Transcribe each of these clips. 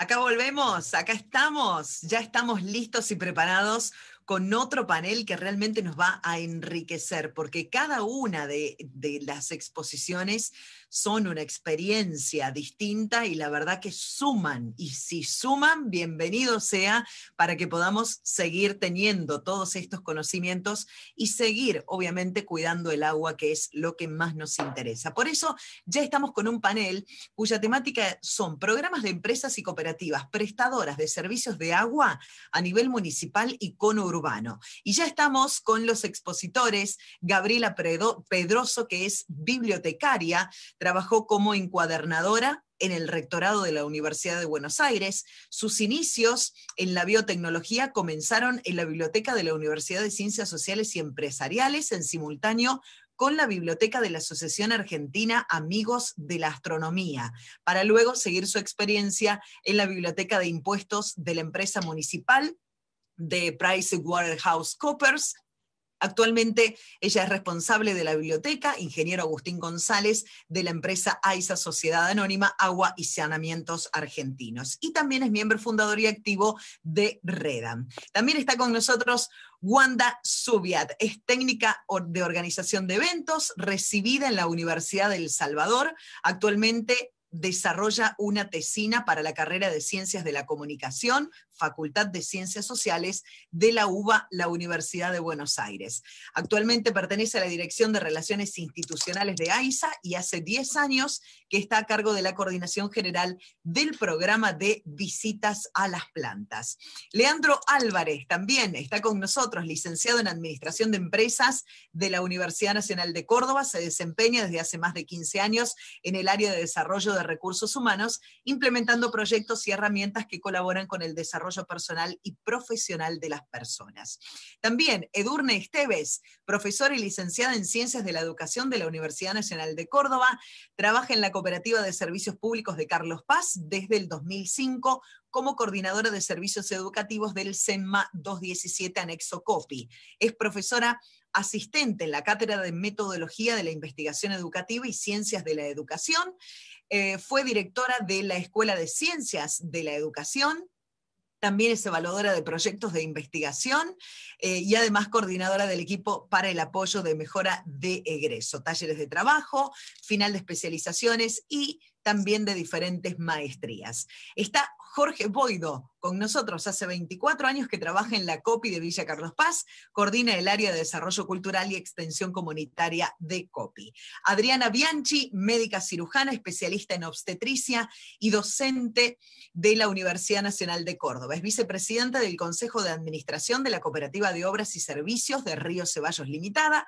Acá volvemos, acá estamos, ya estamos listos y preparados con otro panel que realmente nos va a enriquecer, porque cada una de las exposiciones son una experiencia distinta y la verdad que suman, y si suman, bienvenido sea para que podamos seguir teniendo todos estos conocimientos y seguir, obviamente, cuidando el agua, que es lo que más nos interesa. Por eso ya estamos con un panel cuya temática son programas de empresas y cooperativas prestadoras de servicios de agua a nivel municipal y conurbano. Y ya estamos con los expositores. Gabriela Pedroso, que es bibliotecaria, trabajó como encuadernadora en el rectorado de la Universidad de Buenos Aires. Sus inicios en la biotecnología comenzaron en la biblioteca de la Universidad de Ciencias Sociales y Empresariales, en simultáneo con la biblioteca de la Asociación Argentina Amigos de la Astronomía, para luego seguir su experiencia en la biblioteca de impuestos de la empresa municipal de PricewaterhouseCoopers. Actualmente ella es responsable de la biblioteca, ingeniero Agustín González, de la empresa AISA Sociedad Anónima Agua y Saneamientos Argentinos. Y también es miembro fundador y activo de REDAM. También está con nosotros Wanda Zubiat, es técnica de organización de eventos, recibida en la Universidad de El Salvador. Actualmente desarrolla una tesina para la carrera de Ciencias de la Comunicación, Facultad de Ciencias Sociales de la UBA, la Universidad de Buenos Aires. Actualmente pertenece a la Dirección de Relaciones Institucionales de AISA y hace 10 años que está a cargo de la coordinación general del programa de visitas a las plantas. Leandro Álvarez también está con nosotros, licenciado en Administración de Empresas de la Universidad Nacional de Córdoba, se desempeña desde hace más de 15 años en el área de desarrollo de recursos humanos, implementando proyectos y herramientas que colaboran con el desarrollo personal y profesional de las personas. También Edurne Esteves, profesora y licenciada en Ciencias de la Educación de la Universidad Nacional de Córdoba, trabaja en la Cooperativa de Servicios Públicos de Carlos Paz desde el 2005 como coordinadora de servicios educativos del CENMA 217 anexo COPI. Es profesora asistente en la Cátedra de Metodología de la Investigación Educativa y Ciencias de la Educación. Fue directora de la Escuela de Ciencias de la Educación. También es evaluadora de proyectos de investigación y además coordinadora del equipo para el apoyo de mejora de egreso, talleres de trabajo, final de especializaciones y también de diferentes maestrías. Está Jorge Boido con nosotros, hace 24 años que trabaja en la COPI de Villa Carlos Paz, coordina el área de desarrollo cultural y extensión comunitaria de COPI. Adriana Bianchi, médica cirujana, especialista en obstetricia y docente de la Universidad Nacional de Córdoba. Es vicepresidenta del Consejo de Administración de la Cooperativa de Obras y Servicios de Río Ceballos Limitada,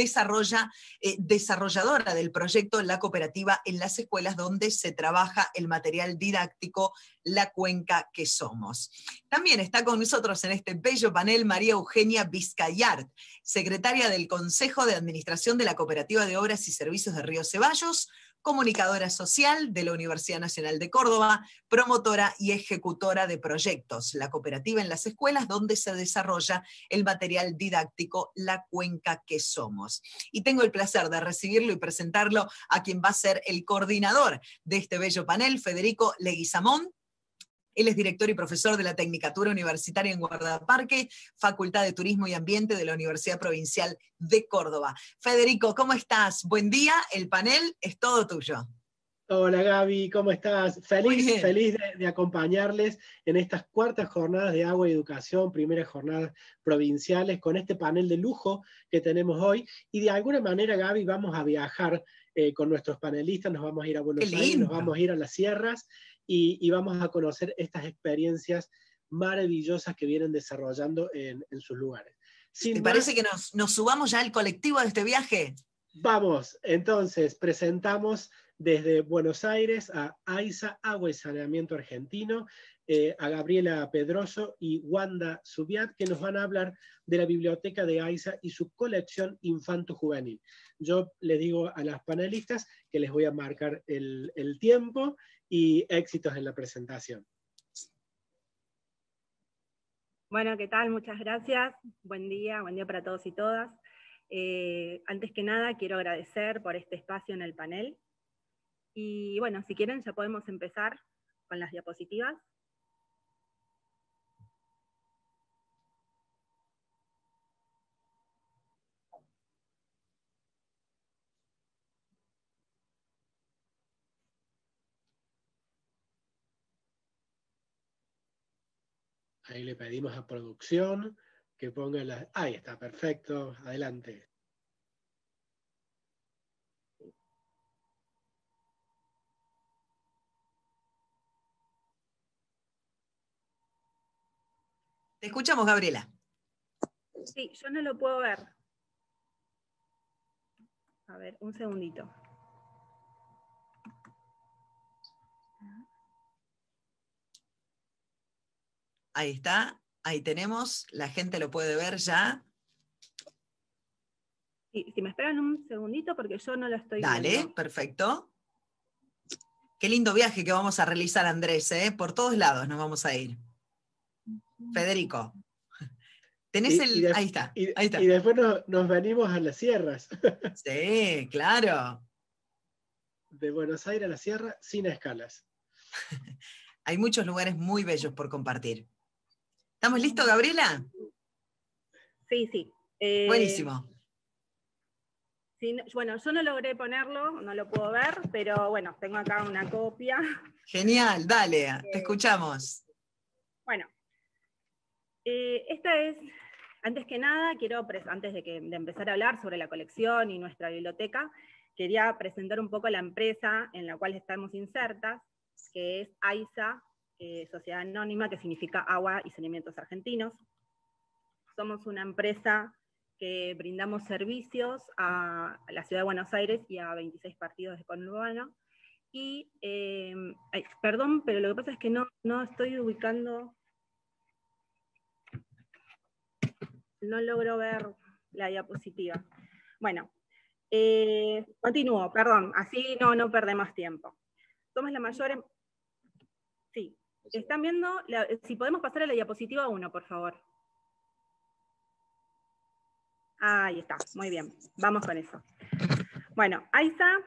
desarrolladora del proyecto La Cooperativa en las escuelas donde se trabaja el material didáctico La Cuenca que Somos. También está con nosotros en este bello panel María Eugenia Vizcayart, secretaria del Consejo de Administración de la Cooperativa de Obras y Servicios de Río Ceballos, comunicadora social de la Universidad Nacional de Córdoba, promotora y ejecutora de proyectos, la cooperativa en las escuelas donde se desarrolla el material didáctico La Cuenca que Somos. Y tengo el placer de recibirlo y presentarlo a quien va a ser el coordinador de este bello panel, Federico Leguizamón. Él es director y profesor de la Tecnicatura Universitaria en Guardaparque, Facultad de Turismo y Ambiente de la Universidad Provincial de Córdoba. Federico, ¿cómo estás? Buen día, el panel es todo tuyo. Hola Gaby, ¿cómo estás? Feliz de acompañarles en estas cuartas jornadas de agua y educación, primeras jornadas provinciales, con este panel de lujo que tenemos hoy. Y de alguna manera, Gaby, vamos a viajar con nuestros panelistas, nos vamos a ir a Buenos Aires, nos vamos a ir a las sierras y vamos a conocer estas experiencias maravillosas que vienen desarrollando en sus lugares. ¿Te parece que nos subamos ya al colectivo de este viaje? Vamos, entonces presentamos desde Buenos Aires a AISA, Agua y Saneamiento Argentino, a Gabriela Pedroso y Wanda Zubiat, que nos van a hablar de la biblioteca de AISA y su colección infanto-juvenil. Yo les digo a las panelistas que les voy a marcar el tiempo y éxitos en la presentación. Bueno, ¿qué tal? Muchas gracias. Buen día para todos y todas. Antes que nada, quiero agradecer por este espacio en el panel. Y bueno, si quieren ya podemos empezar con las diapositivas. Ahí le pedimos a producción que ponga la... Ahí está, perfecto, adelante. Te escuchamos, Gabriela. Sí, yo no lo puedo ver. A ver, un segundito. Ahí está, ahí tenemos, la gente lo puede ver ya. Sí, si me esperan un segundito porque yo no lo estoy Dale, viendo. perfecto. Qué lindo viaje que vamos a realizar, Andrés, ¿eh? Por todos lados nos vamos a ir. Federico, tenés ahí está, ahí está. Y después nos venimos a las sierras. Sí, claro. De Buenos Aires a la sierra, sin escalas. Hay muchos lugares muy bellos por compartir. ¿Estamos listos, Gabriela? Sí, sí. Buenísimo. Sí, bueno, yo no logré ponerlo, no lo puedo ver, pero bueno, tengo acá una copia. Genial, dale, te escuchamos. Bueno, esta es, antes que nada, antes de empezar a hablar sobre la colección y nuestra biblioteca, quería presentar un poco la empresa en la cual estamos insertas, que es AISA, Sociedad Anónima, que significa Agua y Saneamientos Argentinos. Somos una empresa que brindamos servicios a la Ciudad de Buenos Aires y a 26 partidos de conurbano. Y, perdón, pero lo que pasa es que no estoy ubicando, no logro ver la diapositiva. Bueno, continúo, perdón, así no perdemos tiempo. Somos la mayor... Sí, están viendo, si podemos pasar a la diapositiva 1, por favor. Ahí está, muy bien, vamos con eso. Bueno, AISA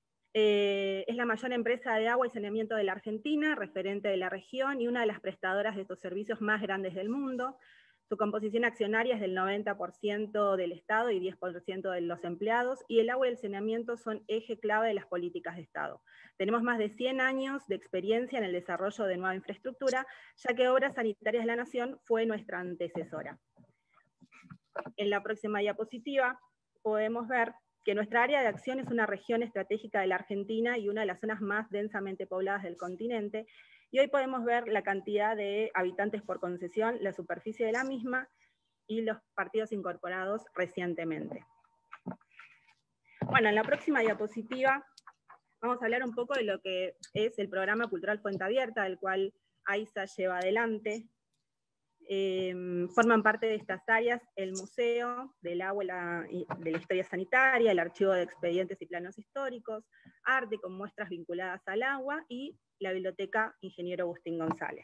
es la mayor empresa de agua y saneamiento de la Argentina, referente de la región y una de las prestadoras de estos servicios más grandes del mundo. Su composición accionaria es del 90% del Estado y 10% de los empleados, y el agua y el saneamiento son eje clave de las políticas de Estado. Tenemos más de 100 años de experiencia en el desarrollo de nueva infraestructura, ya que Obras Sanitarias de la Nación fue nuestra antecesora. En la próxima diapositiva podemos ver que nuestra área de acción es una región estratégica de la Argentina y una de las zonas más densamente pobladas del continente, y hoy podemos ver la cantidad de habitantes por concesión, la superficie de la misma y los partidos incorporados recientemente. Bueno, en la próxima diapositiva vamos a hablar un poco de lo que es el programa cultural Fuente Abierta, del cual AISA lleva adelante. Forman parte de estas áreas el Museo del Agua y de la Historia Sanitaria, el Archivo de Expedientes y Planos Históricos, arte con muestras vinculadas al agua y la Biblioteca Ingeniero Agustín González.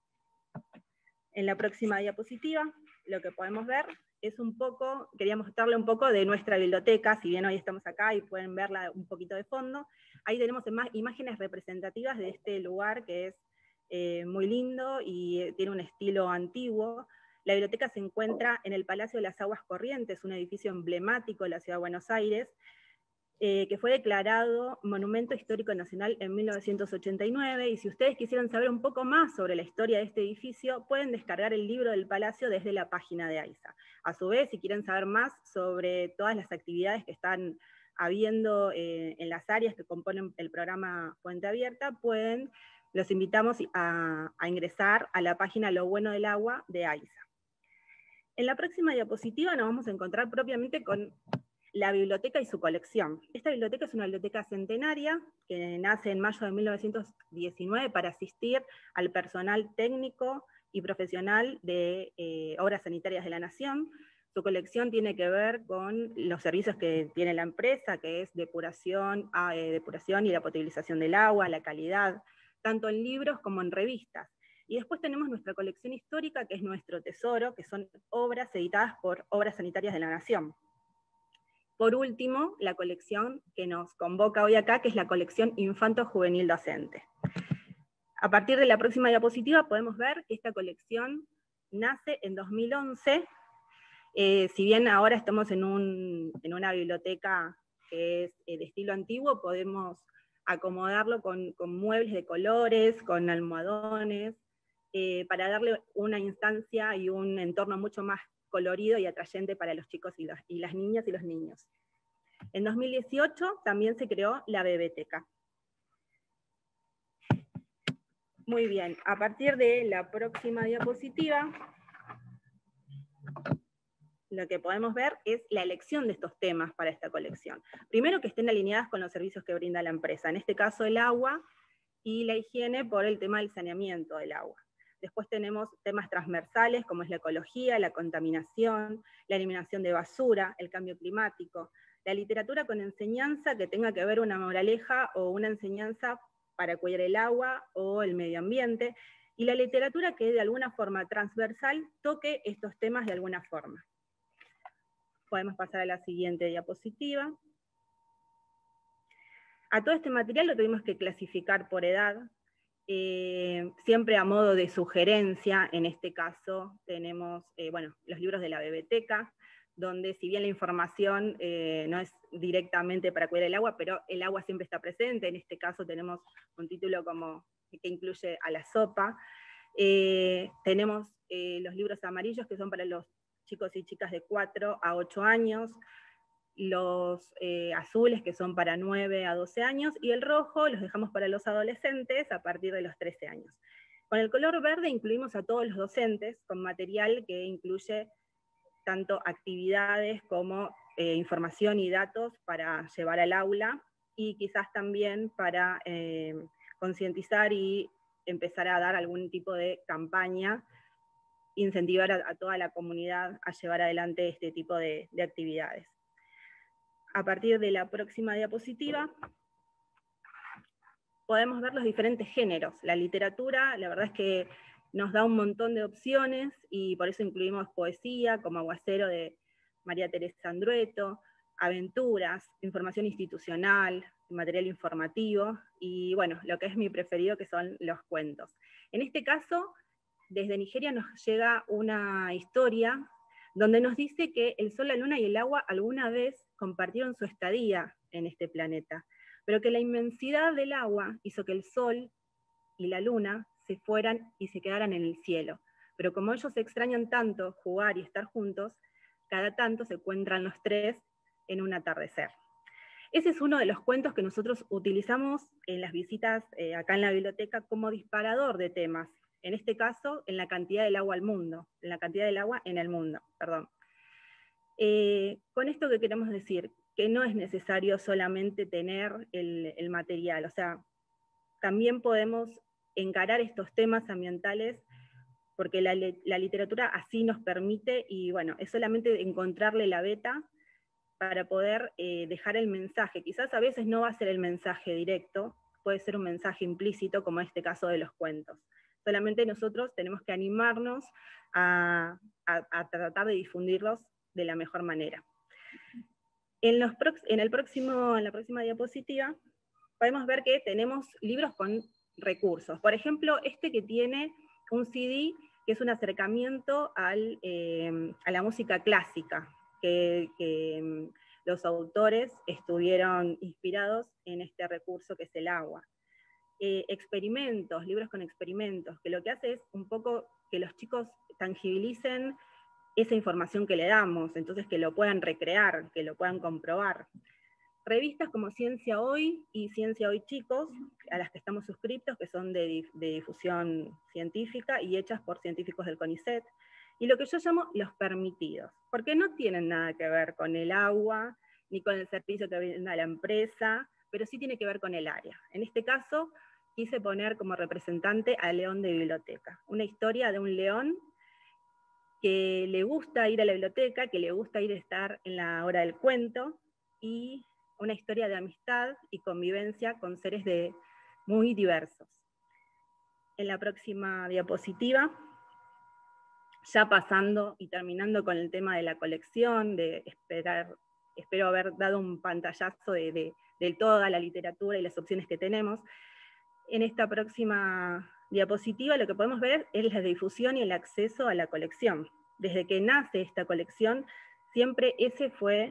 En la próxima diapositiva lo que podemos ver es un poco, quería mostrarle un poco de nuestra biblioteca, si bien hoy estamos acá y pueden verla un poquito de fondo. Ahí tenemos imágenes representativas de este lugar que es muy lindo y tiene un estilo antiguo. La biblioteca se encuentra en el Palacio de las Aguas Corrientes, un edificio emblemático de la Ciudad de Buenos Aires, que fue declarado Monumento Histórico Nacional en 1989, y si ustedes quisieran saber un poco más sobre la historia de este edificio, pueden descargar el libro del Palacio desde la página de AISA. A su vez, si quieren saber más sobre todas las actividades que están habiendo en las áreas que componen el programa Fuente Abierta, los invitamos a ingresar a la página Lo Bueno del Agua de AISA. En la próxima diapositiva nos vamos a encontrar propiamente con la biblioteca y su colección. Esta biblioteca es una biblioteca centenaria que nace en mayo de 1919 para asistir al personal técnico y profesional de Obras Sanitarias de la Nación. Su colección tiene que ver con los servicios que tiene la empresa, que es depuración y la potabilización del agua, la calidad, tanto en libros como en revistas. Y después tenemos nuestra colección histórica, que es nuestro tesoro, que son obras editadas por Obras Sanitarias de la Nación. Por último, la colección que nos convoca hoy acá, que es la colección Infanto Juvenil Docente. A partir de la próxima diapositiva podemos ver que esta colección nace en 2011. Si bien ahora estamos en una biblioteca que es de estilo antiguo, podemos acomodarlo con muebles de colores, con almohadones, para darle una instancia y un entorno mucho más colorido y atrayente para los chicos y las niñas y los niños. En 2018 también se creó la Bebeteca. Muy bien, a partir de la próxima diapositiva, lo que podemos ver es la elección de estos temas para esta colección. Primero, que estén alineadas con los servicios que brinda la empresa, en este caso el agua y la higiene por el tema del saneamiento del agua. Después tenemos temas transversales como es la ecología, la contaminación, la eliminación de basura, el cambio climático, la literatura con enseñanza que tenga que ver una moraleja o una enseñanza para cuidar el agua o el medio ambiente, y la literatura que de alguna forma transversal toque estos temas de alguna forma. Podemos pasar a la siguiente diapositiva. A todo este material lo tuvimos que clasificar por edad, siempre a modo de sugerencia. En este caso tenemos los libros de la Bebeteca, donde si bien la información no es directamente para cuidar el agua, pero el agua siempre está presente. En este caso tenemos un título como que incluye a la sopa. Tenemos los libros amarillos, que son para los chicos y chicas de 4 a 8 años, los azules, que son para 9 a 12 años, y el rojo los dejamos para los adolescentes a partir de los 13 años. Con el color verde incluimos a todos los docentes, con material que incluye tanto actividades como información y datos para llevar al aula, y quizás también para concientizar y empezar a dar algún tipo de campaña, incentivar a toda la comunidad a llevar adelante este tipo de actividades. A partir de la próxima diapositiva, podemos ver los diferentes géneros. La literatura, la verdad es que nos da un montón de opciones, y por eso incluimos poesía, como Aguacero de María Teresa Andrueto, aventuras, información institucional, material informativo, y bueno, lo que es mi preferido, que son los cuentos. En este caso, desde Nigeria nos llega una historia donde nos dice que el sol, la luna y el agua alguna vez compartieron su estadía en este planeta, pero que la inmensidad del agua hizo que el sol y la luna se fueran y se quedaran en el cielo. Pero como ellos se extrañan tanto jugar y estar juntos, cada tanto se encuentran los tres en un atardecer. Ese es uno de los cuentos que nosotros utilizamos en las visitas acá en la biblioteca como disparador de temas. En este caso, en la cantidad del agua al mundo, en la cantidad del agua en el mundo, perdón. Con esto, ¿qué queremos decir? Que no es necesario solamente tener el material, o sea, también podemos encarar estos temas ambientales porque la literatura así nos permite, y bueno, es solamente encontrarle la beta para poder dejar el mensaje. Quizás a veces no va a ser el mensaje directo, puede ser un mensaje implícito, como en este caso de los cuentos. Solamente nosotros tenemos que animarnos a tratar de difundirlos de la mejor manera. En la próxima diapositiva podemos ver que tenemos libros con recursos. Por ejemplo, este que tiene un CD, que es un acercamiento a la música clásica, que los autores estuvieron inspirados en este recurso que es el agua. Experimentos, libros con experimentos, que lo que hace es un poco que los chicos tangibilicen esa información que le damos, entonces que lo puedan recrear, que lo puedan comprobar. Revistas como Ciencia Hoy y Ciencia Hoy Chicos, a las que estamos suscriptos, que son de difusión científica y hechas por científicos del CONICET, y lo que yo llamo los permitidos, porque no tienen nada que ver con el agua, ni con el servicio que brinda la empresa, pero sí tiene que ver con el área. En este caso, quise poner como representante al león de biblioteca, una historia de un león que le gusta ir a la biblioteca, que le gusta ir a estar en la hora del cuento, y una historia de amistad y convivencia con seres muy diversos. En la próxima diapositiva, ya pasando y terminando con el tema de la colección, espero haber dado un pantallazo de toda la literatura y las opciones que tenemos. En esta próxima diapositiva lo que podemos ver es la difusión y el acceso a la colección. Desde que nace esta colección, siempre ese fue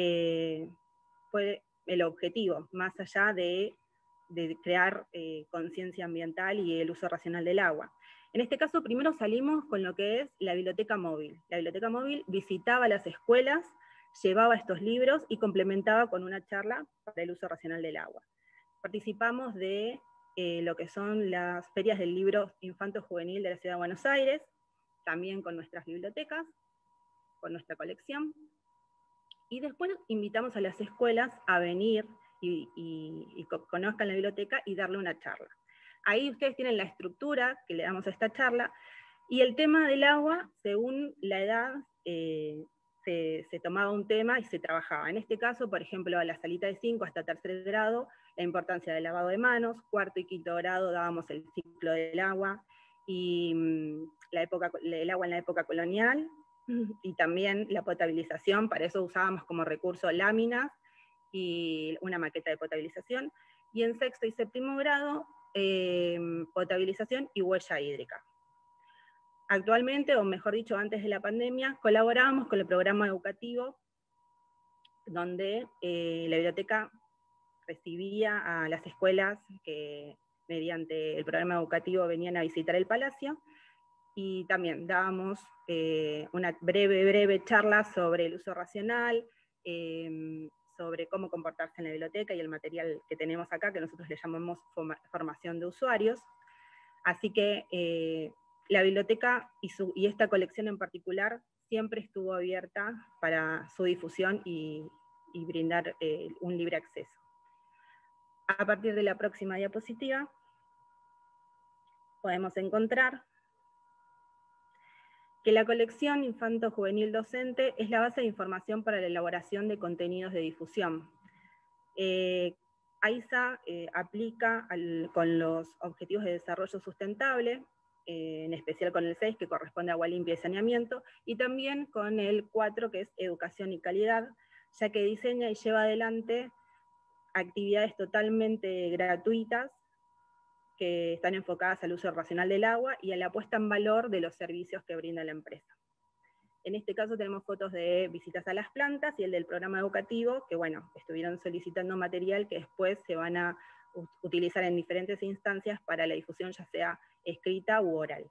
el objetivo, más allá de crear conciencia ambiental y el uso racional del agua. En este caso, primero salimos con lo que es la biblioteca móvil. La biblioteca móvil visitaba las escuelas, llevaba estos libros y complementaba con una charla para el uso racional del agua. Participamos de lo que son las ferias del libro infanto-juvenil de la Ciudad de Buenos Aires, también con nuestras bibliotecas, con nuestra colección. Y después invitamos a las escuelas a venir y conozcan la biblioteca y darle una charla. Ahí ustedes tienen la estructura que le damos a esta charla, y el tema del agua, según la edad, se tomaba un tema y se trabajaba. En este caso, por ejemplo, a la salita de 5 hasta 3er grado, la importancia del lavado de manos, 4º y 5º grado dábamos el ciclo del agua, y el agua en la época colonial, y también la potabilización. Para eso usábamos como recurso láminas y una maqueta de potabilización, y en 6º y 7º grado, potabilización y huella hídrica. Actualmente, o mejor dicho, antes de la pandemia, colaborábamos con el programa educativo, donde la biblioteca recibía a las escuelas que mediante el programa educativo venían a visitar el Palacio, y también dábamos una breve charla sobre el uso racional, sobre cómo comportarse en la biblioteca y el material que tenemos acá, que nosotros le llamamos formación de usuarios. Así que la biblioteca y esta colección en particular siempre estuvo abierta para su difusión y brindar un libre acceso. A partir de la próxima diapositiva podemos encontrar que la colección infanto-juvenil docente es la base de información para la elaboración de contenidos de difusión. AISA aplica con los Objetivos de Desarrollo Sustentable, en especial con el 6, que corresponde a agua limpia y saneamiento, y también con el 4, que es educación y calidad, ya que diseña y lleva adelante actividades totalmente gratuitas que están enfocadas al uso racional del agua y a la puesta en valor de los servicios que brinda la empresa. En este caso tenemos fotos de visitas a las plantas y el del programa educativo, que bueno, estuvieron solicitando material que después se van a utilizar en diferentes instancias para la difusión, ya sea escrita u oral.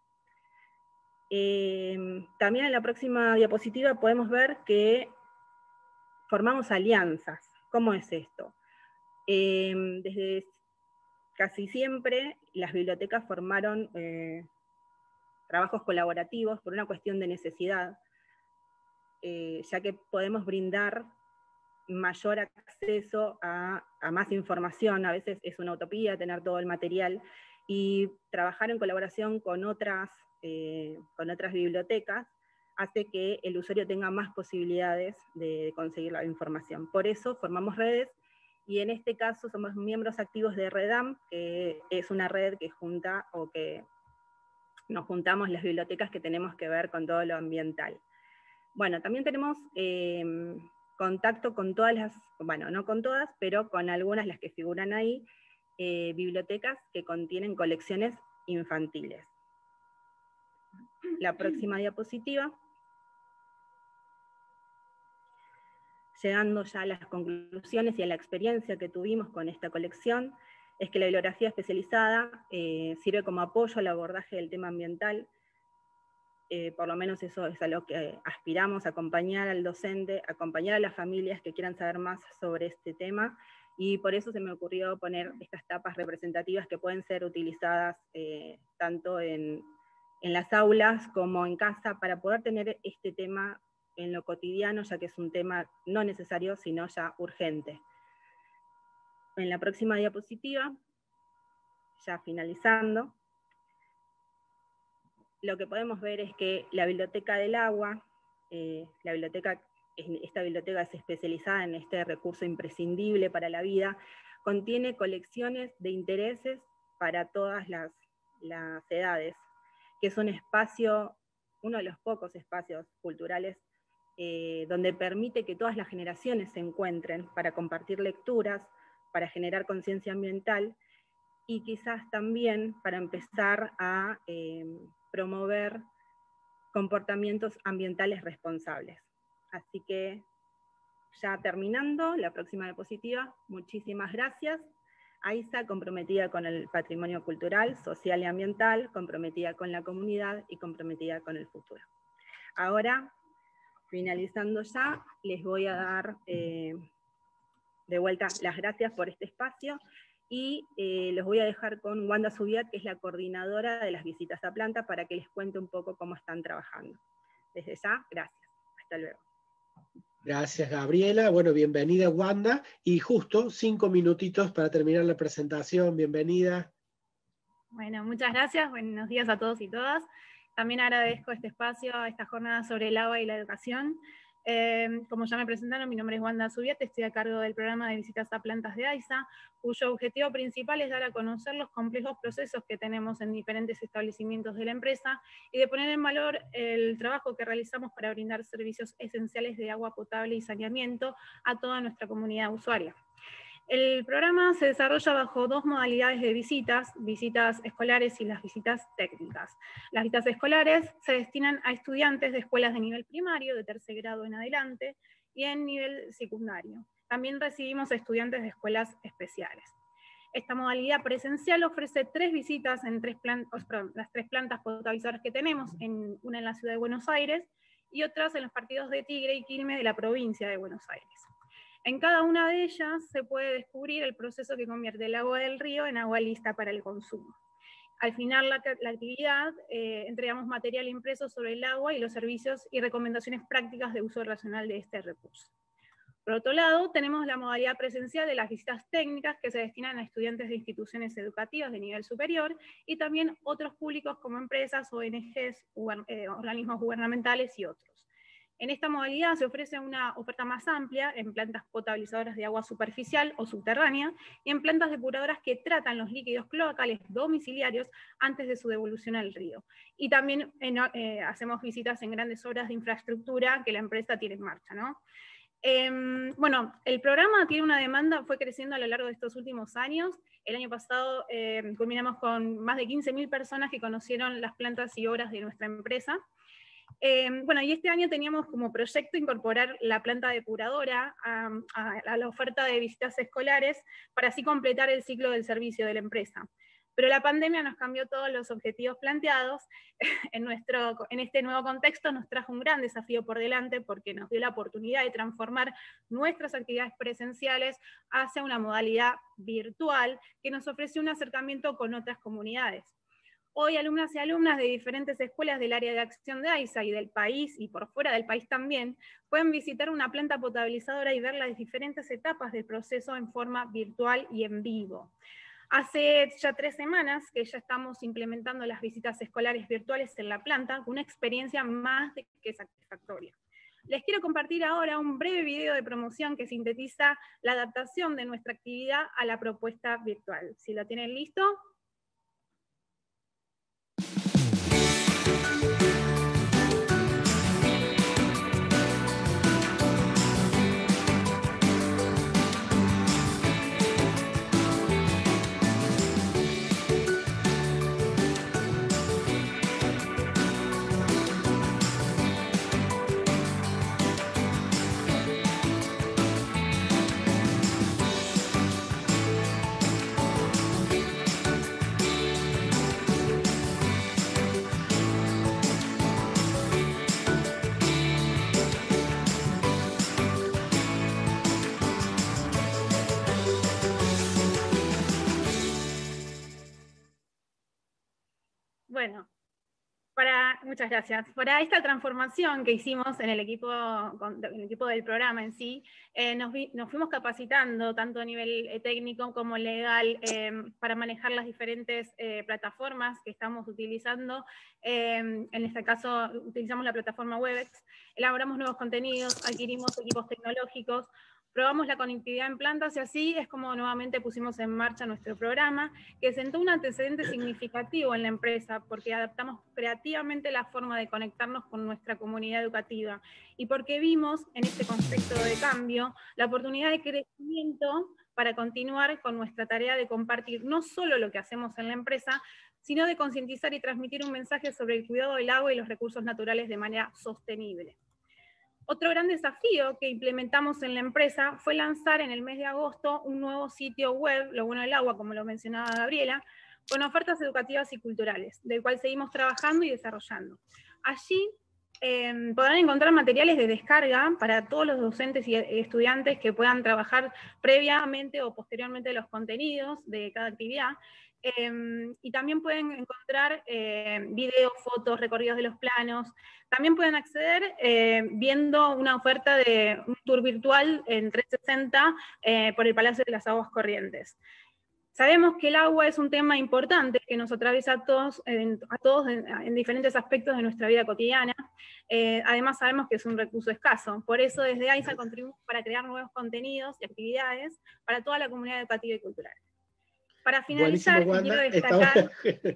También en la próxima diapositiva podemos ver que formamos alianzas. ¿Cómo es esto? Desde casi siempre las bibliotecas formaron trabajos colaborativos por una cuestión de necesidad, ya que podemos brindar mayor acceso a más información. A veces es una utopía tener todo el material, y trabajar en colaboración con otras bibliotecas hace que el usuario tenga más posibilidades de conseguir la información. Por eso formamos redes, y en este caso somos miembros activos de REDAM, que es una red que junta, o que nos juntamos las bibliotecas que tenemos que ver con todo lo ambiental. Bueno, también tenemos contacto con todas las, bueno, no con todas, pero con algunas, las que figuran ahí, bibliotecas que contienen colecciones infantiles. La próxima diapositiva. Llegando ya a las conclusiones y a la experiencia que tuvimos con esta colección, es que la bibliografía especializada sirve como apoyo al abordaje del tema ambiental. Por lo menos eso es a lo que aspiramos, acompañar al docente, acompañar a las familias que quieran saber más sobre este tema, y por eso se me ocurrió poner estas tapas representativas que pueden ser utilizadas tanto en las aulas como en casa, para poder tener este tema en lo cotidiano, ya que es un tema no necesario, sino ya urgente. En la próxima diapositiva, ya finalizando, lo que podemos ver es que la Biblioteca del Agua, esta biblioteca es especializada en este recurso imprescindible para la vida, contiene colecciones de intereses para todas las edades, que es un espacio, uno de los pocos espacios culturales donde permite que todas las generaciones se encuentren para compartir lecturas, para generar conciencia ambiental, y quizás también para empezar a promover comportamientos ambientales responsables. Así que, ya terminando, la próxima diapositiva, muchísimas gracias. AISA comprometida con el patrimonio cultural, social y ambiental, comprometida con la comunidad y comprometida con el futuro. Ahora, finalizando ya, les voy a dar de vuelta las gracias por este espacio y los voy a dejar con Wanda Zubiat, que es la coordinadora de las visitas a planta, para que les cuente un poco cómo están trabajando. Desde ya, gracias. Hasta luego. Gracias, Gabriela. Bueno, bienvenida, Wanda. Y justo 5 minutitos para terminar la presentación. Bienvenida. Bueno, muchas gracias. Buenos días a todos y todas. También agradezco este espacio, esta jornada sobre el agua y la educación. Como ya me presentaron, mi nombre es Wanda Zubiat, estoy a cargo del programa de visitas a plantas de AISA, cuyo objetivo principal es dar a conocer los complejos procesos que tenemos en diferentes establecimientos de la empresa y de poner en valor el trabajo que realizamos para brindar servicios esenciales de agua potable y saneamiento a toda nuestra comunidad usuaria. El programa se desarrolla bajo 2 modalidades de visitas escolares y las visitas técnicas. Las visitas escolares se destinan a estudiantes de escuelas de nivel primario, de tercer grado en adelante, y en nivel secundario. También recibimos a estudiantes de escuelas especiales. Esta modalidad presencial ofrece 3 visitas en las 3 plantas potabilizadoras que tenemos, una en la ciudad de Buenos Aires y otras en los partidos de Tigre y Quilmes de la provincia de Buenos Aires. En cada una de ellas se puede descubrir el proceso que convierte el agua del río en agua lista para el consumo. Al final la actividad, entregamos material impreso sobre el agua y los servicios y recomendaciones prácticas de uso racional de este recurso. Por otro lado, tenemos la modalidad presencial de las visitas técnicas que se destinan a estudiantes de instituciones educativas de nivel superior y también otros públicos como empresas, ONGs, organismos gubernamentales y otros. En esta modalidad se ofrece una oferta más amplia en plantas potabilizadoras de agua superficial o subterránea y en plantas depuradoras que tratan los líquidos cloacales domiciliarios antes de su devolución al río. Y también hacemos visitas en grandes obras de infraestructura que la empresa tiene en marcha, ¿no? Bueno, el programa tiene una demanda, fue creciendo a lo largo de estos últimos años. El año pasado culminamos con más de 15.000 personas que conocieron las plantas y obras de nuestra empresa. Bueno, y este año teníamos como proyecto incorporar la planta depuradora a la oferta de visitas escolares para así completar el ciclo del servicio de la empresa. Pero la pandemia nos cambió todos los objetivos planteados. En este nuevo contexto nos trajo un gran desafío por delante porque nos dio la oportunidad de transformar nuestras actividades presenciales hacia una modalidad virtual que nos ofreció un acercamiento con otras comunidades. Hoy alumnas y alumnas de diferentes escuelas del área de acción de AISA y del país, y por fuera del país también, pueden visitar una planta potabilizadora y ver las diferentes etapas del proceso en forma virtual y en vivo. Hace ya 3 semanas que ya estamos implementando las visitas escolares virtuales en la planta, una experiencia más que satisfactoria. Les quiero compartir ahora un breve video de promoción que sintetiza la adaptación de nuestra actividad a la propuesta virtual. Si lo tienen listo. Bueno, muchas gracias. Para esta transformación que hicimos en el equipo del programa en sí, nos fuimos capacitando tanto a nivel técnico como legal para manejar las diferentes plataformas que estamos utilizando. En este caso utilizamos la plataforma Webex, elaboramos nuevos contenidos, adquirimos equipos tecnológicos, probamos la conectividad en plantas y así es como nuevamente pusimos en marcha nuestro programa, que sentó un antecedente significativo en la empresa porque adaptamos creativamente la forma de conectarnos con nuestra comunidad educativa y porque vimos en este contexto de cambio la oportunidad de crecimiento para continuar con nuestra tarea de compartir no solo lo que hacemos en la empresa, sino de concientizar y transmitir un mensaje sobre el cuidado del agua y los recursos naturales de manera sostenible. Otro gran desafío que implementamos en la empresa fue lanzar en el mes de agosto un nuevo sitio web, Lo Bueno del Agua, como lo mencionaba Gabriela, con ofertas educativas y culturales, del cual seguimos trabajando y desarrollando. Allí podrán encontrar materiales de descarga para todos los docentes y estudiantes que puedan trabajar previamente o posteriormente los contenidos de cada actividad. Y también pueden encontrar videos, fotos, recorridos de los planos. También pueden acceder viendo una oferta de un tour virtual en 360 por el Palacio de las Aguas Corrientes. Sabemos que el agua es un tema importante que nos atraviesa a todos en diferentes aspectos de nuestra vida cotidiana. Además sabemos que es un recurso escaso. Por eso desde AISA contribuimos para crear nuevos contenidos y actividades para toda la comunidad educativa y cultural. Para finalizar, quiero destacar,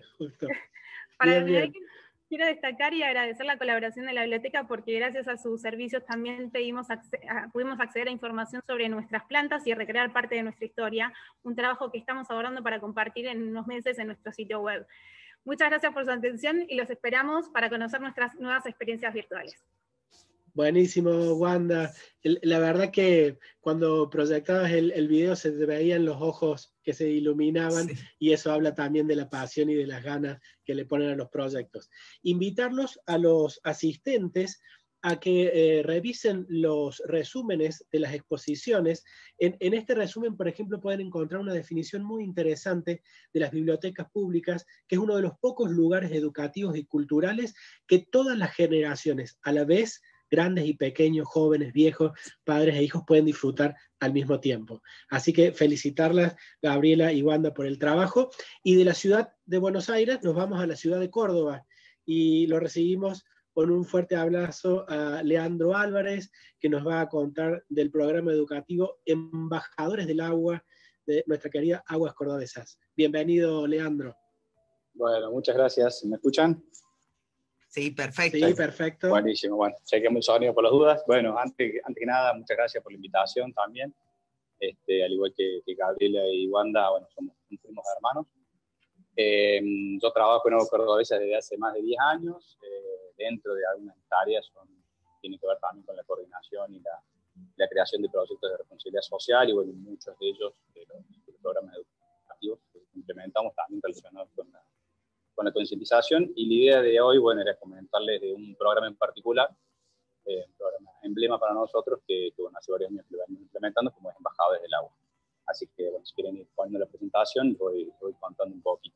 quiero destacar y agradecer la colaboración de la biblioteca, porque gracias a sus servicios también pudimos acceder a información sobre nuestras plantas y recrear parte de nuestra historia, un trabajo que estamos abordando para compartir en unos meses en nuestro sitio web. Muchas gracias por su atención y los esperamos para conocer nuestras nuevas experiencias virtuales. Buenísimo, Wanda. La verdad que cuando proyectabas el video se te veían los ojos que se iluminaban, sí. Y eso habla también de la pasión y de las ganas que le ponen a los proyectos. Invitarlos a los asistentes a que revisen los resúmenes de las exposiciones. En este resumen, por ejemplo, pueden encontrar una definición muy interesante de las bibliotecas públicas, que es uno de los pocos lugares educativos y culturales que todas las generaciones, a la vez grandes y pequeños, jóvenes, viejos, padres e hijos, pueden disfrutar al mismo tiempo. Así que felicitarlas, Gabriela y Wanda, por el trabajo. Y de la ciudad de Buenos Aires nos vamos a la ciudad de Córdoba y lo recibimos con un fuerte abrazo a Leandro Álvarez, que nos va a contar del programa educativo Embajadores del Agua de nuestra querida Aguas Cordobesas. Bienvenido, Leandro. Bueno, muchas gracias. ¿Me escuchan? Sí, perfecto. Sí, perfecto. Buenísimo, bueno, chequeamos el sonido por las dudas. Bueno, antes que nada, muchas gracias por la invitación también. Al igual que Gabriela y Wanda, bueno, somos primos hermanos. Yo trabajo en Aguas Cordobesas desde hace más de 10 años. Dentro de algunas tareas tienen que ver también con la coordinación y la creación de proyectos de responsabilidad social, y bueno, muchos de ellos, de los programas educativos que implementamos también relacionados con la concientización. Y la idea de hoy, bueno, era comentarles de un programa en particular, un programa emblema para nosotros, que bueno, hace varios años que lo venimos implementando, como es Embajadores del Agua. Así que, bueno, si quieren ir poniendo la presentación, voy contando un poquito.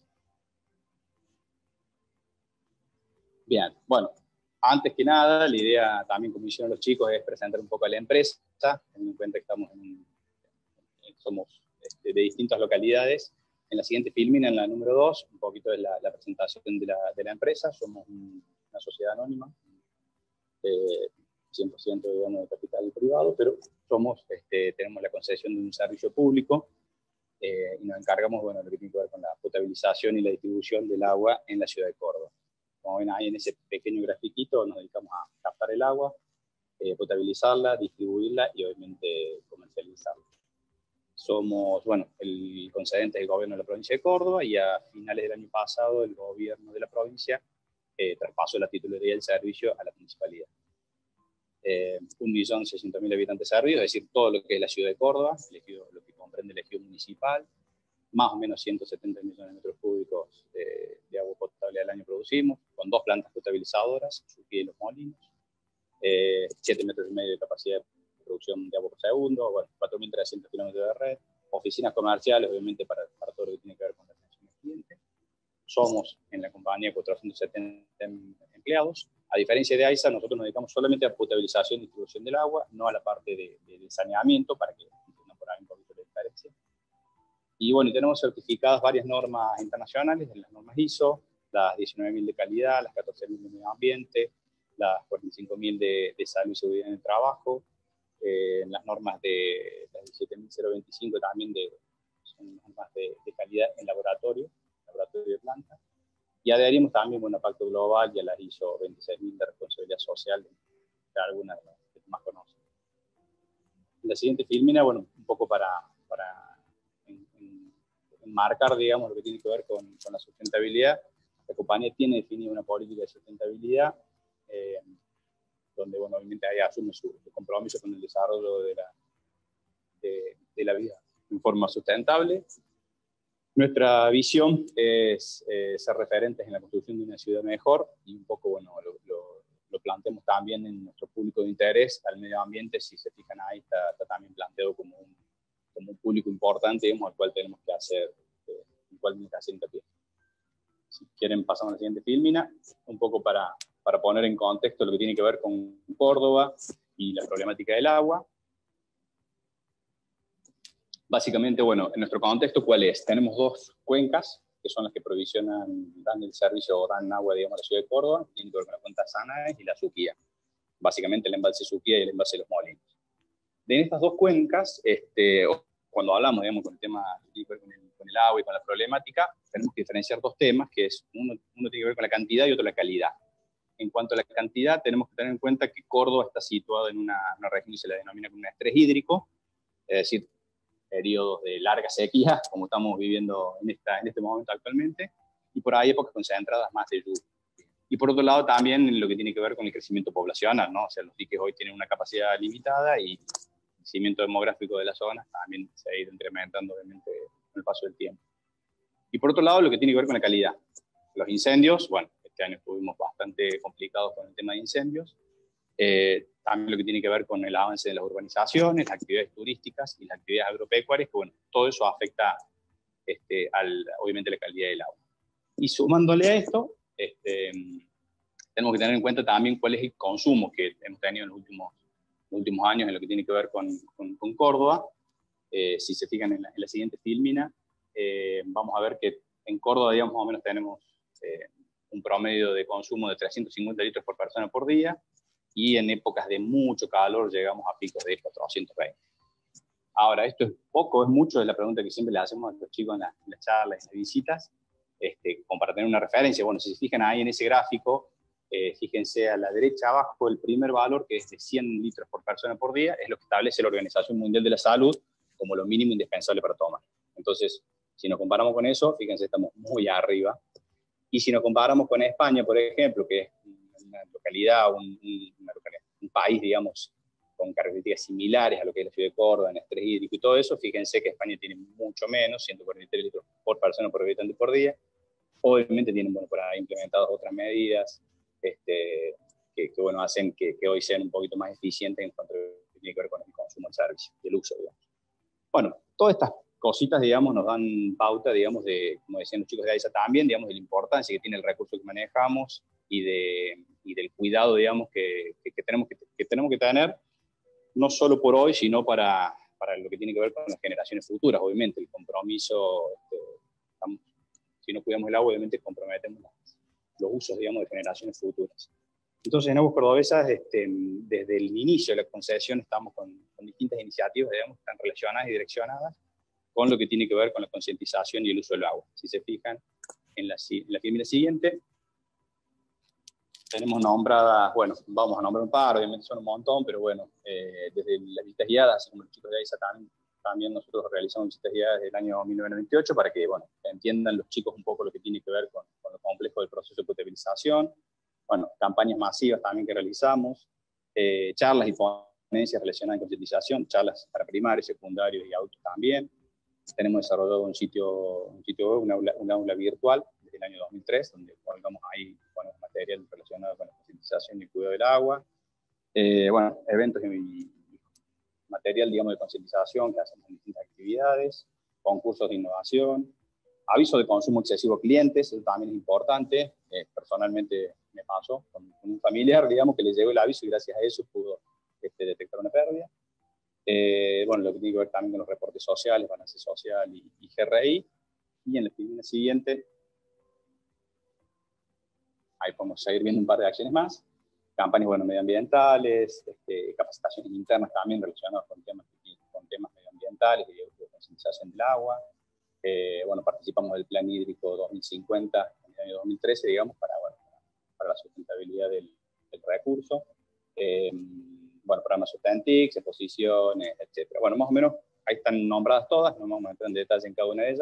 Bien, bueno, antes que nada, la idea también, como hicieron los chicos, es presentar un poco a la empresa, teniendo en cuenta que somos de distintas localidades. En la siguiente filmina, en la número 2, un poquito de la presentación de la empresa. Somos una sociedad anónima, 100% de capital privado, pero tenemos la concesión de un servicio público y nos encargamos, bueno, de lo que tiene que ver con la potabilización y la distribución del agua en la ciudad de Córdoba. Como ven ahí en ese pequeño grafiquito, nos dedicamos a captar el agua, potabilizarla, distribuirla y obviamente comercializarla. Somos, bueno, el concedente del gobierno de la provincia de Córdoba, y a finales del año pasado el gobierno de la provincia traspasó la titularidad del servicio a la municipalidad. 1.600.000 habitantes servidos, es decir, todo lo que es la ciudad de Córdoba, lo que comprende el ejido municipal, más o menos 170 millones de metros cúbicos de agua potable al año producimos, con 2 plantas potabilizadoras, Suquía y Los Molinos, 7,5 metros de capacidad de producción de agua por segundo, bueno, 4.300 kilómetros de red, oficinas comerciales, obviamente, para todo lo que tiene que ver con la atención al cliente. Somos en la compañía 470 empleados. A diferencia de AISA, nosotros nos dedicamos solamente a potabilización y distribución del agua, no a la parte de saneamiento, para que entiendan por ahí un poquito la diferencia. Y bueno, tenemos certificadas varias normas internacionales, en las normas ISO, las 19.000 de calidad, las 14.000 de medio ambiente, las 45.000 de salud y seguridad en el trabajo, las normas de las 17.025 también son normas de calidad en laboratorio de planta. Y adherimos también, bueno, a Pacto Global y a las ISO 26.000 de responsabilidad social, de algunas de las más conocidas. La siguiente filmina, bueno, un poco para enmarcar, digamos, lo que tiene que ver con la sustentabilidad, la compañía tiene definida una política de sustentabilidad, donde, bueno, obviamente ahí asume su compromiso con el desarrollo de la vida en forma sustentable. Nuestra visión es ser referentes en la construcción de una ciudad mejor, y un poco, bueno, lo planteamos también en nuestro público de interés al medio ambiente. Si se fijan ahí, está también planteado como un público importante, digamos, al cual tenemos que hacer, hincapié. Si quieren, pasamos a la siguiente filmina, un poco para poner en contexto lo que tiene que ver con Córdoba y la problemática del agua. Básicamente, bueno, en nuestro contexto, ¿cuál es? Tenemos dos cuencas, que son las que dan el servicio o dan agua, digamos, a la ciudad de Córdoba, tienen que ver con la cuenca Sanaes y la Suquía. Básicamente el embalse Suquía y el embalse Los Molinos. De estas dos cuencas, cuando hablamos, digamos, con el tema con el agua y con la problemática, tenemos que diferenciar dos temas, que es uno tiene que ver con la cantidad y otro la calidad. En cuanto a la cantidad, tenemos que tener en cuenta que Córdoba está situado en una región que se la denomina como un estrés hídrico, es decir, periodos de larga sequía, como estamos viviendo en este momento actualmente, y por ahí épocas concentradas más de lluvia. Y por otro lado también lo que tiene que ver con el crecimiento poblacional, ¿no? O sea, los diques hoy tienen una capacidad limitada y el crecimiento demográfico de las zonas también se ha ido incrementando, obviamente, con el paso del tiempo. Y por otro lado, lo que tiene que ver con la calidad. Los incendios, bueno, este año estuvimos bastante complicados con el tema de incendios. También lo que tiene que ver con el avance de las urbanizaciones, las actividades turísticas y las actividades agropecuarias, que bueno, todo eso afecta obviamente la calidad del agua. Y sumándole a esto, tenemos que tener en cuenta también cuál es el consumo que hemos tenido en los últimos años en lo que tiene que ver con Córdoba. Si se fijan en la siguiente filmina, vamos a ver que en Córdoba, digamos, más o menos tenemos un promedio de consumo de 350 litros por persona por día, y en épocas de mucho calor llegamos a picos de 420. Ahora, ¿esto es poco, es mucho? Es la pregunta que siempre le hacemos a los chicos en las charlas, en las visitas, como para tener una referencia. Bueno, si se fijan ahí en ese gráfico, fíjense a la derecha abajo, el primer valor, que es de 100 litros por persona por día, es lo que establece la Organización Mundial de la Salud como lo mínimo indispensable para tomar. Entonces, si nos comparamos con eso, fíjense, estamos muy arriba. Y si nos comparamos con España, por ejemplo, que es una localidad, un país, digamos, con características similares a lo que es la ciudad de Córdoba, en estrés hídrico y todo eso, fíjense que España tiene mucho menos, 143 litros por persona por habitante por día. Obviamente tienen, bueno, por ahí implementadas otras medidas que bueno, hacen que hoy sean un poquito más eficientes en cuanto a lo que tiene que ver con el consumo del servicio y el uso, digamos. Bueno, todas estas cositas, digamos, nos dan pauta, digamos, de, como decían los chicos de AISA también, digamos, de la importancia que tiene el recurso que manejamos y del cuidado, digamos, que tenemos que tener, no solo por hoy, sino para lo que tiene que ver con las generaciones futuras. Obviamente, el compromiso, si no cuidamos el agua, obviamente comprometemos los usos, digamos, de generaciones futuras. Entonces, en Aguas Cordobesas, desde el inicio de la concesión, estamos con distintas iniciativas, digamos, que están relacionadas y direccionadas con lo que tiene que ver con la concientización y el uso del agua. Si se fijan en la filmina siguiente, tenemos nombradas, bueno, vamos a nombrar un par, obviamente son un montón, pero bueno, desde las visitas guiadas, así como los chicos de AISA también nosotros realizamos visitas guiadas desde el año 1998 para que, bueno, entiendan los chicos un poco lo que tiene que ver con lo complejo del proceso de potabilización. Bueno, campañas masivas también que realizamos, charlas y ponencias relacionadas con concientización, charlas para primarios, secundarios y adultos también. Tenemos desarrollado un sitio web, un aula virtual desde el año 2003, donde colgamos ahí material relacionado con la concientización y el cuidado del agua. Bueno, eventos y material, digamos, de concientización que hacemos en distintas actividades, concursos de innovación, aviso de consumo excesivo a clientes, eso también es importante. Personalmente me pasó con un familiar, digamos, que le llegó el aviso y gracias a eso pudo detectar una pérdida. Bueno, lo que tiene que ver también con los reportes sociales, balance social y GRI. Y en la filmina siguiente, ahí podemos seguir viendo un par de acciones más. Campañas, bueno, medioambientales, capacitaciones internas también relacionadas con temas medioambientales y de concientización del agua. Bueno, participamos del Plan Hídrico 2050 en el año 2013, digamos, para la sustentabilidad del recurso. Bueno, programas Sustentix, exposiciones, etc. Bueno, más o menos ahí están nombradas todas, no vamos a entrar en detalle en cada una de ellas,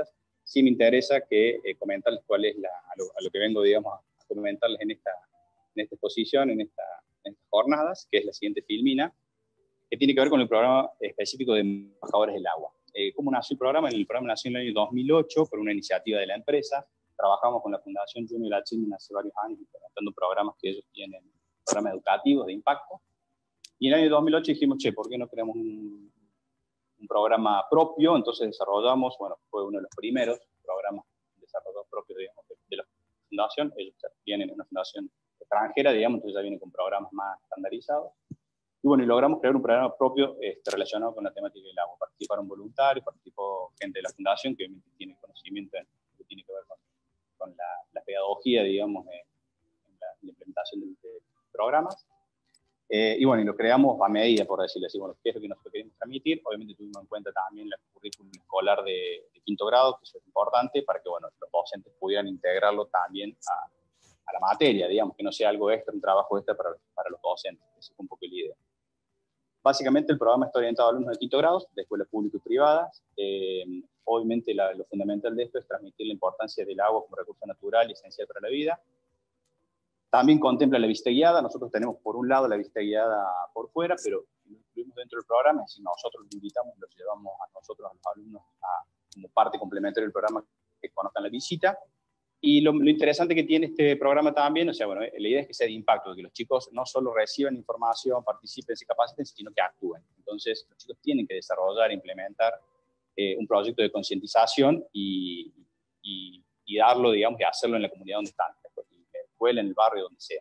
sí me interesa que comentarles cuál es a lo que vengo, digamos, a comentarles en esta exposición, en estas jornadas, que es la siguiente filmina, que tiene que ver con el programa específico de embajadores del agua. ¿Cómo nació el programa? El programa nació en el año 2008 por una iniciativa de la empresa. Trabajamos con la Fundación Junior Achim hace varios años implementando programas que ellos tienen, programas educativos de impacto. Y en el año 2008 dijimos, che, ¿por qué no creamos un programa propio? Entonces desarrollamos, bueno, fue uno de los primeros programas desarrollados propios, digamos, de la fundación. Ellos tienen una fundación extranjera, digamos, entonces ya vienen con programas más estandarizados. Y bueno, y logramos crear un programa propio relacionado con la temática del agua. Participaron voluntarios, participó gente de la fundación que tiene conocimiento en lo que tiene que ver con la pedagogía, digamos, en la implementación de programas. Y bueno, y lo creamos a medida, por decirlo así, bueno, qué es lo que nosotros queremos transmitir. Obviamente tuvimos en cuenta también el currículum escolar de quinto grado, que eso es importante, para que, bueno, los docentes pudieran integrarlo también a la materia, digamos, que no sea algo extra, un trabajo extra para los docentes. Esa fue un poco la idea. Básicamente el programa está orientado a alumnos de quinto grado, de escuelas públicas y privadas. Obviamente lo fundamental de esto es transmitir la importancia del agua como recurso natural y esencial para la vida. También contempla la visita guiada. Nosotros tenemos por un lado la visita guiada por fuera, pero lo incluimos dentro del programa, es decir, nosotros los invitamos, los llevamos a nosotros, a los alumnos, como parte complementaria del programa, que conozcan la visita. Y lo interesante que tiene este programa también, o sea, bueno, la idea es que sea de impacto, que los chicos no solo reciban información, participen, se capaciten, sino que actúen. Entonces, los chicos tienen que desarrollar e implementar un proyecto de concientización y darlo, digamos, y hacerlo en la comunidad donde están, en la escuela, en el barrio, donde sea.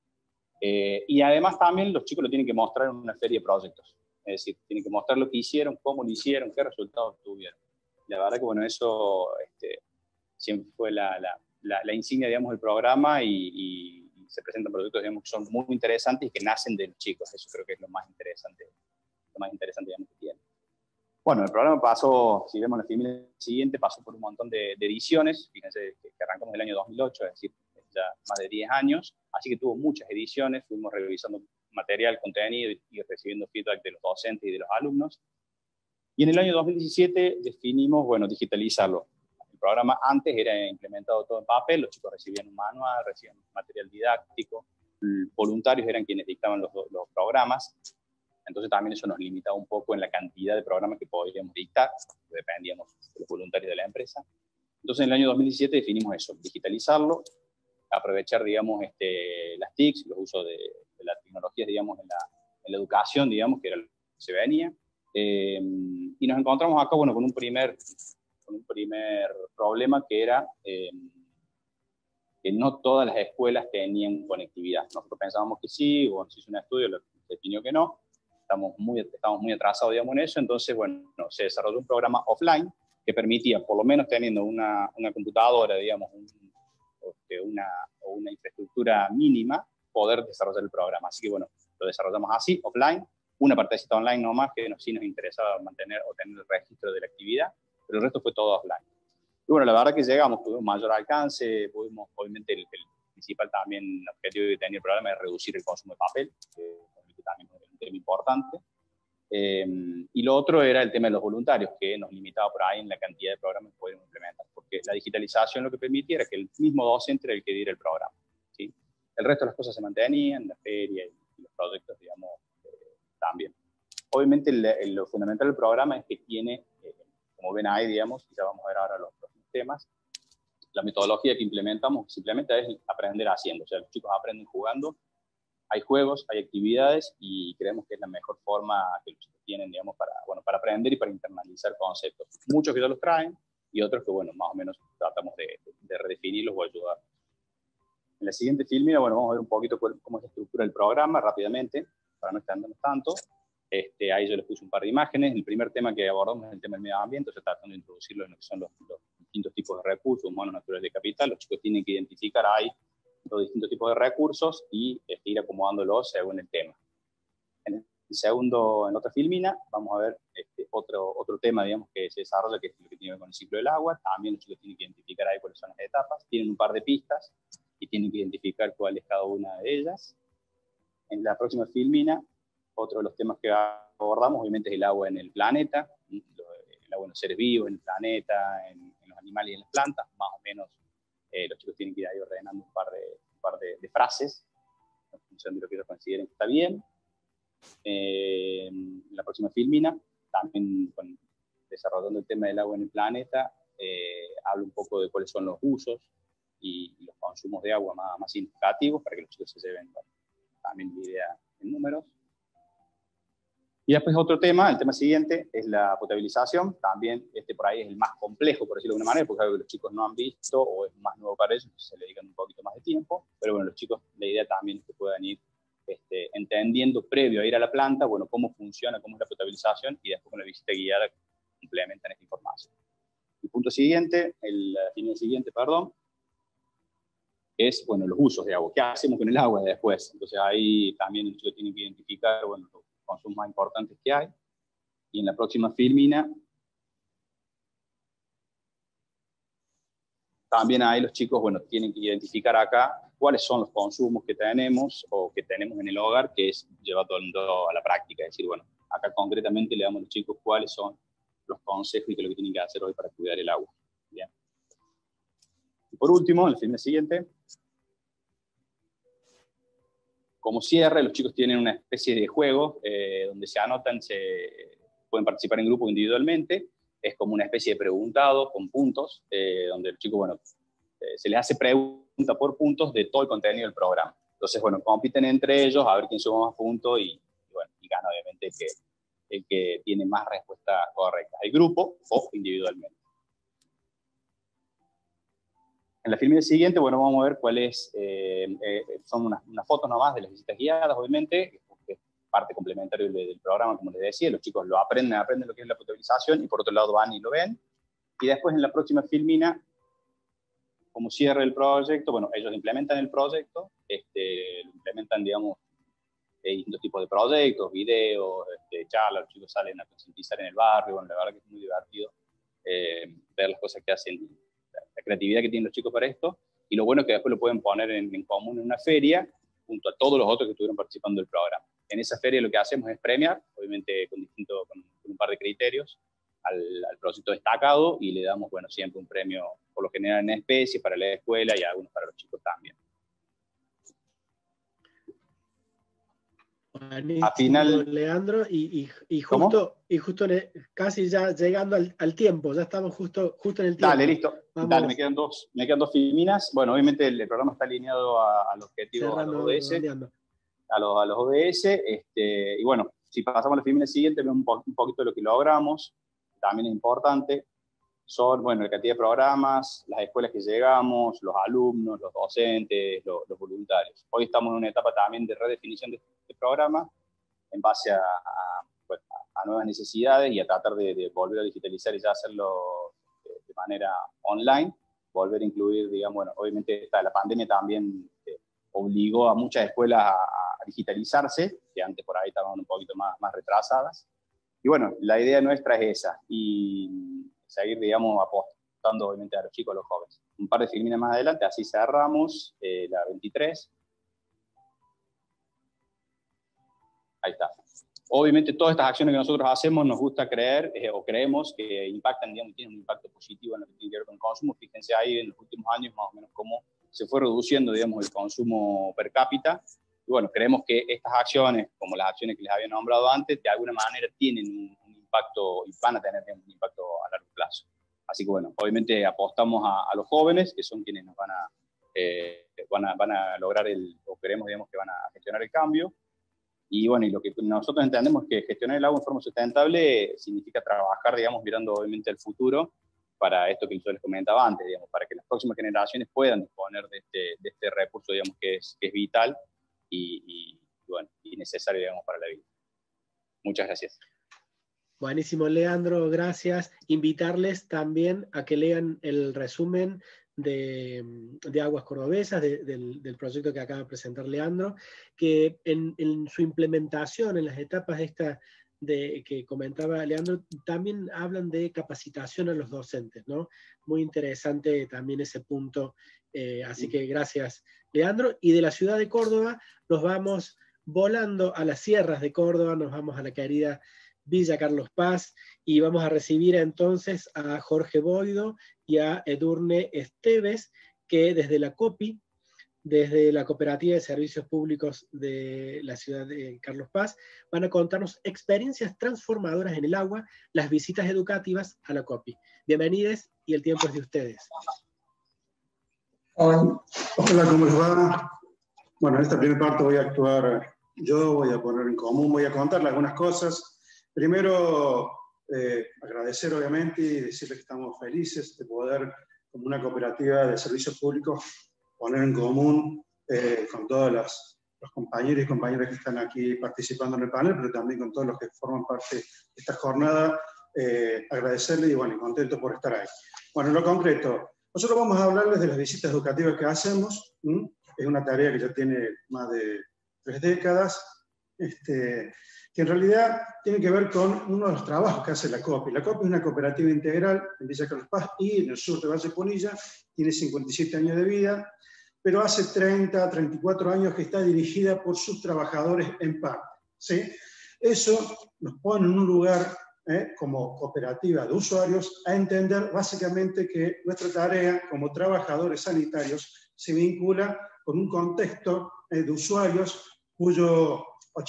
Y además también los chicos lo tienen que mostrar en una feria de proyectos. Es decir, tienen que mostrar lo que hicieron, cómo lo hicieron, qué resultados tuvieron. La verdad que, bueno, eso siempre fue la insignia, digamos, del programa y se presentan proyectos, digamos, que son muy interesantes y que nacen de los chicos. Eso creo que es lo más interesante, digamos, que tiene. Bueno, el programa pasó, si vemos la filmina siguiente, pasó por un montón de ediciones. Fíjense que arrancamos en el año 2008, es decir, ya más de 10 años, así que tuvo muchas ediciones, fuimos revisando material, contenido y recibiendo feedback de los docentes y de los alumnos. Y en el año 2017 definimos, bueno, digitalizarlo. El programa antes era implementado todo en papel, los chicos recibían un manual, recibían material didáctico, voluntarios eran quienes dictaban los programas, entonces también eso nos limitaba un poco en la cantidad de programas que podríamos dictar, dependíamos de los voluntarios de la empresa. Entonces en el año 2017 definimos eso, digitalizarlo, aprovechar, digamos, las TICs, los usos de las tecnologías, digamos, en la educación, digamos, que era lo que se venía. Y nos encontramos acá, bueno, con un primer problema que era que no todas las escuelas tenían conectividad. Nosotros pensábamos que sí, bueno, se hizo un estudio, lo definió que no, estamos muy atrasados, digamos, en eso, entonces, bueno, se desarrolló un programa offline que permitía, por lo menos teniendo una computadora, digamos, una infraestructura mínima, poder desarrollar el programa. Así que, bueno, lo desarrollamos así, offline, una partecita online nomás, que sí nos interesaba mantener o tener el registro de la actividad, pero el resto fue todo offline. Y bueno, la verdad que llegamos, tuvimos mayor alcance, pudimos, obviamente, el principal también objetivo que tenía el programa es reducir el consumo de papel, que también es un tema importante. Y lo otro era el tema de los voluntarios, que nos limitaba por ahí en la cantidad de programas que podíamos implementar, porque la digitalización lo que permitía era que el mismo docente era el que diera el programa, ¿sí? El resto de las cosas se mantenían, la feria y los proyectos, digamos, también. Obviamente lo fundamental del programa es que tiene, como ven ahí, digamos, y ya vamos a ver ahora los temas, la metodología que implementamos simplemente es aprender haciendo, o sea, los chicos aprenden jugando, hay juegos, hay actividades y creemos que es la mejor forma que los chicos tienen, digamos, para aprender y para internalizar conceptos. Muchos que ya los traen y otros que, bueno, más o menos tratamos de redefinirlos o ayudar. En la siguiente filmina, bueno, vamos a ver un poquito cómo es la estructura del programa rápidamente, para no extendernos tanto. Ahí yo les puse un par de imágenes. El primer tema que abordamos es el tema del medio ambiente, o sea, tratando de introducirlo en lo que son los distintos tipos de recursos humanos, naturales, de capital. Los chicos tienen que identificar ahí los distintos tipos de recursos y ir acomodándolos según el tema. En la otra filmina, vamos a ver otro tema, digamos, que se desarrolla, que es lo que tiene que ver con el ciclo del agua. También los chicos tienen que identificar ahí cuáles son las etapas. Tienen un par de pistas y tienen que identificar cuál es cada una de ellas. En la próxima filmina, otro de los temas que abordamos, obviamente, es el agua en el planeta, el agua en los seres vivos, en el planeta, en los animales y en las plantas, más o menos los chicos tienen que ir ahí ordenando un par de frases, en función de lo que ellos consideren que está bien. En la próxima filmina, también desarrollando el tema del agua en el planeta, hablo un poco de cuáles son los usos y los consumos de agua más significativos, para que los chicos se lleven también la idea en números. Y después otro tema, el tema siguiente, es la potabilización. También por ahí es el más complejo, por decirlo de alguna manera, porque es algo que los chicos no han visto o es más nuevo para ellos, entonces se le dedican un poquito más de tiempo. Pero bueno, los chicos, la idea también es que puedan ir entendiendo previo a ir a la planta, bueno, cómo funciona, cómo es la potabilización, y después con la visita guiada complementan esta información. El punto siguiente, el final siguiente, perdón, es, bueno, los usos de agua. ¿Qué hacemos con el agua después? Entonces ahí también los chicos tienen que identificar, bueno, los consumos más importantes que hay. Y en la próxima filmina, también ahí los chicos, bueno, tienen que identificar acá cuáles son los consumos que tenemos o que tenemos en el hogar, que es llevando a la práctica. Es decir, bueno, acá concretamente le damos a los chicos cuáles son los consejos y qué es lo que tienen que hacer hoy para cuidar el agua. Bien. Y por último, en el filme siguiente, como cierre, los chicos tienen una especie de juego donde se anotan, pueden participar en grupo o individualmente. Es como una especie de preguntado con puntos, donde los chicos, bueno, se les hace pregunta por puntos de todo el contenido del programa. Entonces, bueno, compiten entre ellos a ver quién suma más puntos y gana obviamente el que tiene más respuestas correctas, el grupo o individualmente. En la filmina siguiente, bueno, vamos a ver cuáles son unas fotos nomás de las visitas guiadas, obviamente, que es parte complementaria del programa, como les decía. Los chicos lo aprenden lo que es la potabilización, y por otro lado van y lo ven. Y después en la próxima filmina, como cierre el proyecto, bueno, ellos implementan el proyecto, lo implementan, digamos, distintos tipos de proyectos, videos, charlas, los chicos salen a concientizar en el barrio. Bueno, la verdad que es muy divertido ver las cosas que hacen, la creatividad que tienen los chicos para esto, y lo bueno es que después lo pueden poner en común en una feria, junto a todos los otros que estuvieron participando del programa. En esa feria lo que hacemos es premiar, obviamente con un par de criterios, al proyecto destacado, y le damos, bueno, siempre un premio, por lo general en especie, para la escuela, y algunos para los chicos también. Buenísimo, A final, Leandro, y justo casi ya llegando al tiempo, ya estamos justo en el tiempo. Dale, listo. Dale, me quedan dos filminas. Bueno, obviamente el programa está alineado al objetivo, a los ODS. A los ODS, y bueno, si pasamos a la filmina siguiente, vemos un poquito de lo que logramos, también es importante. Son, bueno, la cantidad de programas, las escuelas que llegamos, los alumnos, los docentes, los voluntarios. Hoy estamos en una etapa también de redefinición de este programa en base a nuevas necesidades y a tratar de volver a digitalizar y ya hacerlo de manera online, volver a incluir, digamos, bueno, obviamente la pandemia también obligó a muchas escuelas a digitalizarse, que antes por ahí estaban un poquito más retrasadas. Y bueno, la idea nuestra es esa, y seguir, digamos, apostando obviamente a los chicos, a los jóvenes. Un par de filminas más adelante, así cerramos la 23. Ahí está. Obviamente todas estas acciones que nosotros hacemos nos gusta creer, o creemos que impactan, digamos, tienen un impacto positivo en lo que tiene que ver con el consumo. Fíjense ahí en los últimos años más o menos cómo se fue reduciendo, digamos, el consumo per cápita. Y bueno, creemos que estas acciones, como las acciones que les había nombrado antes, de alguna manera tienen un impacto, y van a tener, digamos, un impacto a largo plazo. Así que bueno, obviamente apostamos a los jóvenes, que son quienes nos van a lograr o queremos, digamos, que van a gestionar el cambio. Y bueno, y lo que nosotros entendemos es que gestionar el agua en forma sustentable significa trabajar, digamos, mirando obviamente al futuro, para esto que yo les comentaba antes, digamos, para que las próximas generaciones puedan disponer de este recurso, digamos, que es vital y necesario, digamos, para la vida. Muchas gracias. Buenísimo, Leandro, gracias. Invitarles también a que lean el resumen de Aguas Cordobesas, del proyecto que acaba de presentar Leandro, que en su implementación, en las etapas que comentaba Leandro, también hablan de capacitación a los docentes, ¿no? Muy interesante también ese punto, así que gracias, Leandro. Y de la ciudad de Córdoba nos vamos volando a las sierras de Córdoba, nos vamos a la querida Villa Carlos Paz, y vamos a recibir entonces a Jorge Boido y a Edurne Esteves, que desde la COPI, desde la Cooperativa de Servicios Públicos de la ciudad de Carlos Paz, van a contarnos experiencias transformadoras en el agua, las visitas educativas a la COPI. Bienvenidos y el tiempo es de ustedes. Hola, ¿cómo les va? Bueno, en esta primera parte voy a actuar yo, voy a poner en común, voy a contarles algunas cosas. Primero, agradecer obviamente y decirles que estamos felices de poder, como una cooperativa de servicios públicos, poner en común con todos los compañeros y compañeras que están aquí participando en el panel, pero también con todos los que forman parte de esta jornada, agradecerles y bueno, contento por estar ahí. Bueno, en lo concreto, nosotros vamos a hablarles de las visitas educativas que hacemos. Es una tarea que ya tiene más de 3 décadas, que en realidad tiene que ver con uno de los trabajos que hace la COPI. La COPI es una cooperativa integral en Villa Carlos Paz y en el sur de Valle Punilla, tiene 57 años de vida, pero hace 30, 34 años que está dirigida por sus trabajadores en parte, ¿sí? Eso nos pone en un lugar, como cooperativa de usuarios, a entender básicamente que nuestra tarea como trabajadores sanitarios se vincula con un contexto de usuarios cuyo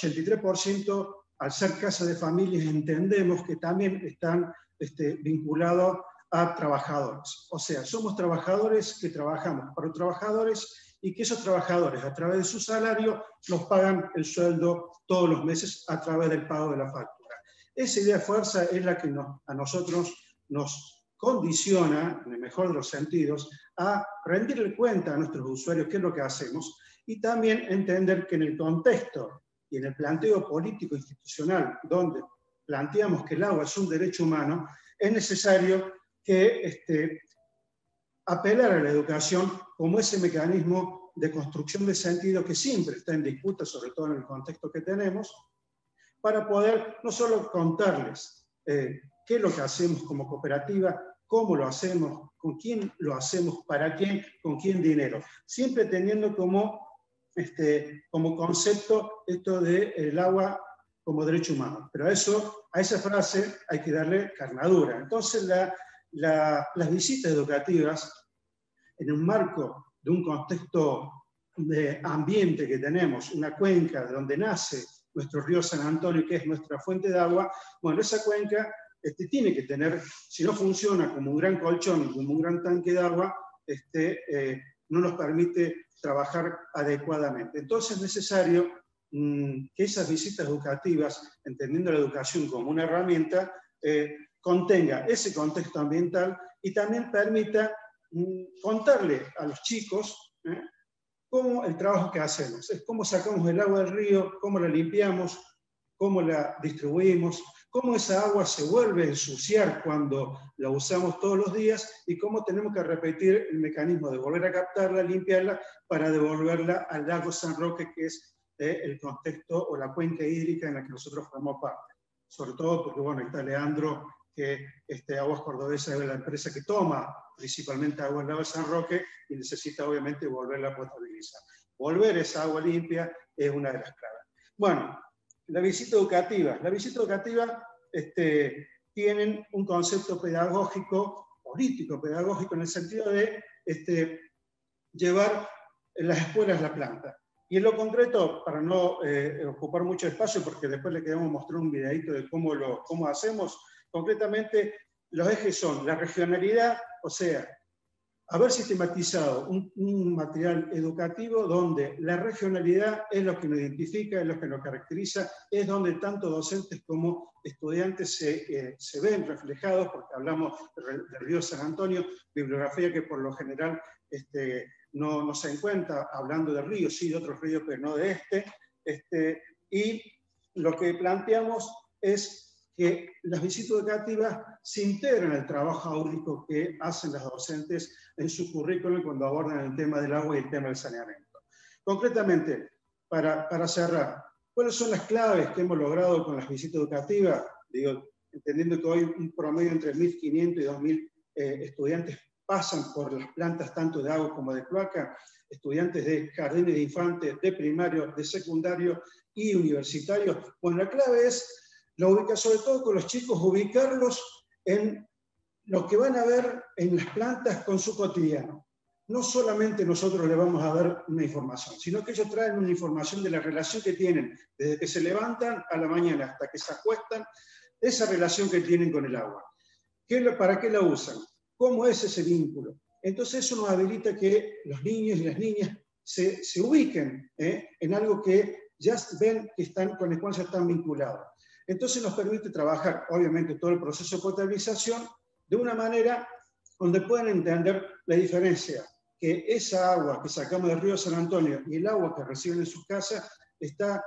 83%, al ser casa de familias, entendemos que también están vinculados a trabajadores. O sea, somos trabajadores que trabajamos para trabajadores y que esos trabajadores, a través de su salario, nos pagan el sueldo todos los meses a través del pago de la factura. Esa idea de fuerza es la que a nosotros nos condiciona, en el mejor de los sentidos, a rendirle cuenta a nuestros usuarios qué es lo que hacemos y también entender que en el contexto y en el planteo político institucional donde planteamos que el agua es un derecho humano, es necesario que apelar a la educación como ese mecanismo de construcción de sentido que siempre está en disputa, sobre todo en el contexto que tenemos, para poder no solo contarles qué es lo que hacemos como cooperativa, cómo lo hacemos, con quién lo hacemos, para qué, con quién dinero, siempre teniendo como concepto esto del agua como derecho humano. Pero a esa frase hay que darle carnadura. Entonces las visitas educativas, en un marco de un contexto de ambiente que tenemos, una cuenca de donde nace nuestro río San Antonio, que es nuestra fuente de agua, bueno, esa cuenca tiene que tener, si no funciona como un gran colchón, como un gran tanque de agua, no nos permite trabajar adecuadamente. Entonces es necesario que esas visitas educativas, entendiendo la educación como una herramienta, contenga ese contexto ambiental y también permita contarle a los chicos cómo el trabajo que hacemos, es cómo sacamos el agua del río, cómo la limpiamos, cómo la distribuimos, cómo esa agua se vuelve a ensuciar cuando la usamos todos los días y cómo tenemos que repetir el mecanismo de volver a captarla, limpiarla, para devolverla al lago San Roque, que es el contexto o la cuenca hídrica en la que nosotros formamos parte. Sobre todo porque, bueno, ahí está Leandro, que Aguas Cordobesas es la empresa que toma principalmente agua del lago San Roque y necesita obviamente volverla a potabilizar. Volver esa agua limpia es una de las claves. Bueno, la visita educativa. La visita educativa tienen un concepto pedagógico, político pedagógico, en el sentido de llevar las escuelas a la planta. Y en lo concreto, para no ocupar mucho espacio, porque después le queremos mostrar un videito de cómo hacemos, concretamente los ejes son la regionalidad, o sea, haber sistematizado un material educativo donde la regionalidad es lo que nos identifica, es lo que nos caracteriza, es donde tanto docentes como estudiantes se ven reflejados, porque hablamos del río San Antonio, bibliografía que por lo general no se encuentra hablando de ríos, sí de otros ríos, pero no de y lo que planteamos es que las visitas educativas se integran al trabajo áulico que hacen las docentes en su currículum cuando abordan el tema del agua y el tema del saneamiento. Concretamente, para cerrar, ¿cuáles son las claves que hemos logrado con las visitas educativas? Digo, entendiendo que hoy un promedio entre 1.500 y 2.000 estudiantes pasan por las plantas tanto de agua como de cloaca, estudiantes de jardines de infantes, de primario, de secundario y universitario. Bueno, la clave es La ubica, sobre todo con los chicos, ubicarlos en lo que van a ver en las plantas con su cotidiano. No solamente nosotros les vamos a dar una información, sino que ellos traen una información de la relación que tienen desde que se levantan a la mañana hasta que se acuestan, esa relación que tienen con el agua. ¿Para qué la usan? ¿Cómo es ese vínculo? Entonces eso nos habilita que los niños y las niñas se ubiquen en algo que ya ven que con el cual ya están vinculados. Entonces nos permite trabajar, obviamente, todo el proceso de potabilización de una manera donde puedan entender la diferencia, que esa agua que sacamos del río San Antonio y el agua que reciben en sus casas está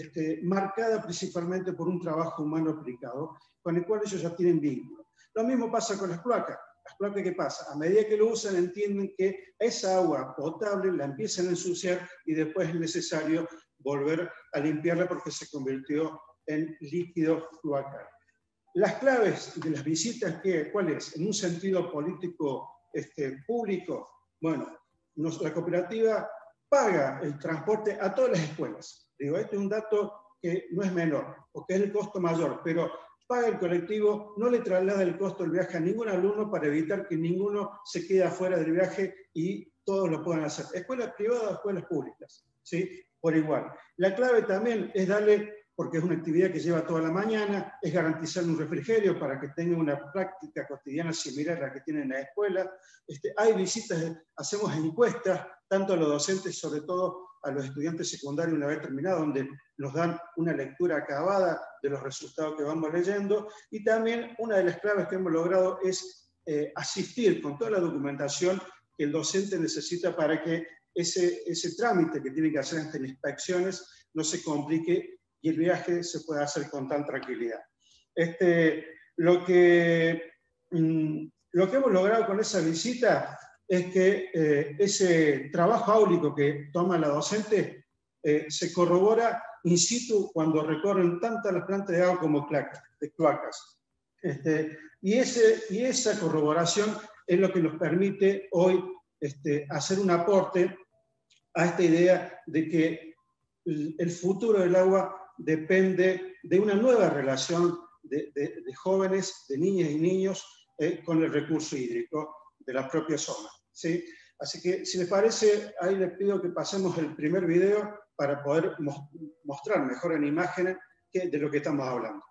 marcada principalmente por un trabajo humano aplicado, con el cual ellos ya tienen vínculo. Lo mismo pasa con las cloacas. Las cloacas, ¿qué pasa? A medida que lo usan, entienden que esa agua potable la empiezan a ensuciar y después es necesario volver a limpiarla porque se convirtió en líquido cloacal. Las claves de las visitas, ¿cuál es? En un sentido político público, bueno, la cooperativa paga el transporte a todas las escuelas. Digo, este es un dato que no es menor, porque es el costo mayor, pero paga el colectivo, no le traslada el costo del viaje a ningún alumno para evitar que ninguno se quede afuera del viaje y todos lo puedan hacer. Escuelas privadas o escuelas públicas, ¿sí? Por igual. La clave también es darle, porque es una actividad que lleva toda la mañana, es garantizar un refrigerio para que tengan una práctica cotidiana similar a la que tienen en la escuela. Hay visitas, hacemos encuestas, tanto a los docentes, sobre todo a los estudiantes secundarios una vez terminado, donde nos dan una lectura acabada de los resultados que vamos leyendo, y también una de las claves que hemos logrado es asistir con toda la documentación que el docente necesita para que ese trámite que tiene que hacer ante las inspecciones no se complique y el viaje se pueda hacer con tan tranquilidad. Lo que hemos logrado con esa visita es que ese trabajo áulico que toma la docente se corrobora in situ cuando recorren tanto las plantas de agua como de cloacas. Y esa corroboración es lo que nos permite hoy hacer un aporte a esta idea de que el futuro del agua depende de una nueva relación de jóvenes, de niñas y niños con el recurso hídrico de la propia zona, ¿sí? Así que, si les parece, ahí les pido que pasemos el primer video para poder mostrar mejor en imágenes de lo que estamos hablando.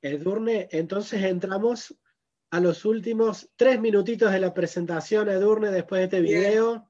Edurne, entonces entramos a los últimos 3 minutitos de la presentación, Edurne, después de este video.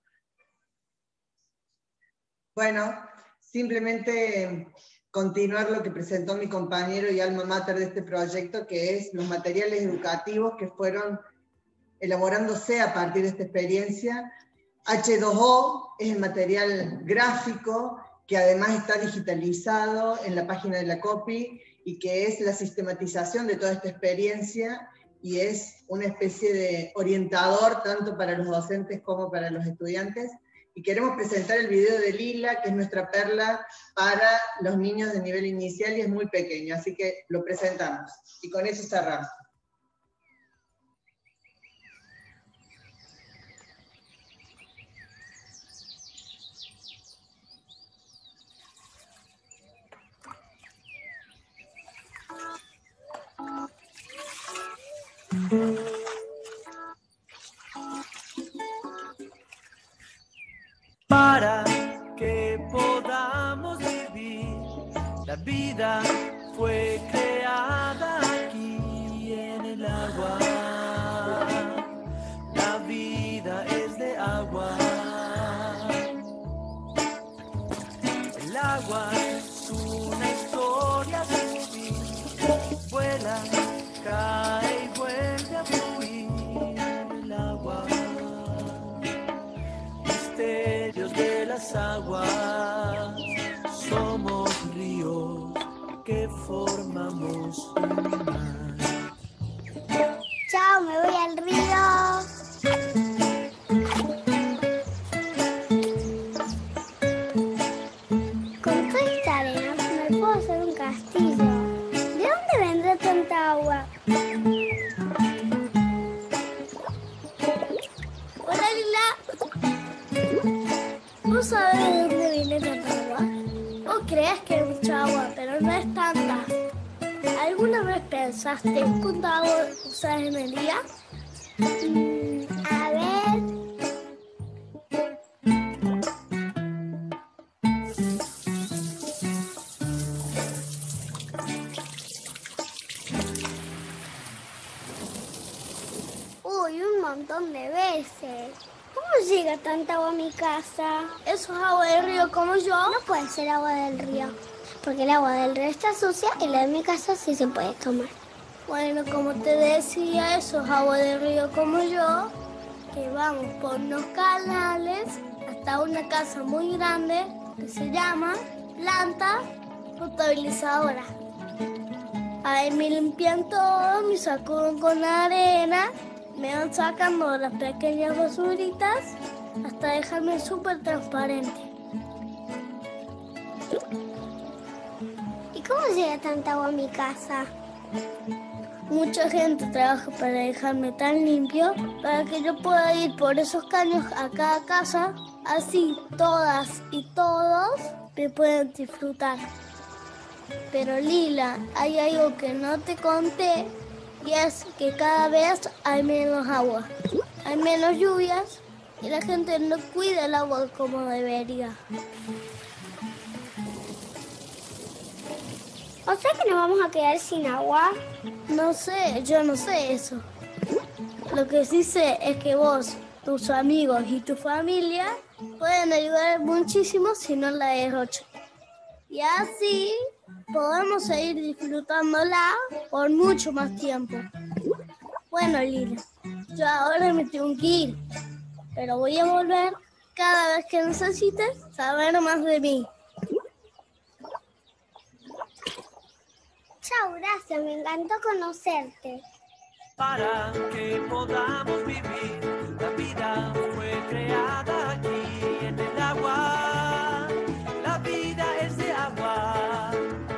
Bueno, simplemente continuar lo que presentó mi compañero y alma mater de este proyecto, que es los materiales educativos que fueron elaborándose a partir de esta experiencia. H2O es el material gráfico que además está digitalizado en la página de la COPI y que es la sistematización de toda esta experiencia y es una especie de orientador tanto para los docentes como para los estudiantes. Y queremos presentar el video de Lila, que es nuestra perla para los niños de nivel inicial y es muy pequeño, así que lo presentamos. Y con eso cerramos. Para que podamos vivir, la vida fue creada aquí en el agua. La vida es de agua. El agua es una historia sin fin. Vuela, cae y vuelve a fluir. El agua. Misterios de las aguas, somos ríos que formamos un mar. Chao, me voy al río. Con toda esta arena me puedo hacer un castillo. ¿De dónde vendrá tanta agua? Hola, Lila. ¿Vos sabés de dónde viene tanta agua? Vos crees que hay mucha agua, pero no es tanta. ¿Alguna vez pensaste cuánta agua usás en el día? A ver. Uy, un montón de veces. ¿Cómo llega tanta agua a mi casa? ¿Eso es agua del río como yo? No puede ser agua del río, porque el agua del río está sucia y la de mi casa sí se puede tomar. Bueno, como te decía, eso es agua del río como yo, que vamos por unos canales hasta una casa muy grande que se llama planta potabilizadora. Ahí me limpian todo, me sacuden con arena, me van sacando las pequeñas basuritas hasta dejarme súper transparente. ¿Y cómo llega tanta agua a mi casa? Mucha gente trabaja para dejarme tan limpio para que yo pueda ir por esos caños a cada casa, así todas y todos me pueden disfrutar. Pero Lila, hay algo que no te conté y es que cada vez hay menos agua, hay menos lluvias y la gente no cuida el agua como debería. ¿O sea que nos vamos a quedar sin agua? No sé, yo no sé eso. Lo que sí sé es que vos, tus amigos y tu familia pueden ayudar muchísimo si no la derrochan. Y así podemos seguir disfrutándola por mucho más tiempo. Bueno, Lila, yo ahora me tengo que ir, pero voy a volver cada vez que necesites saber más de mí. Chao, gracias, me encantó conocerte. Para que podamos vivir, la vida fue creada aquí en el agua. La vida es de agua.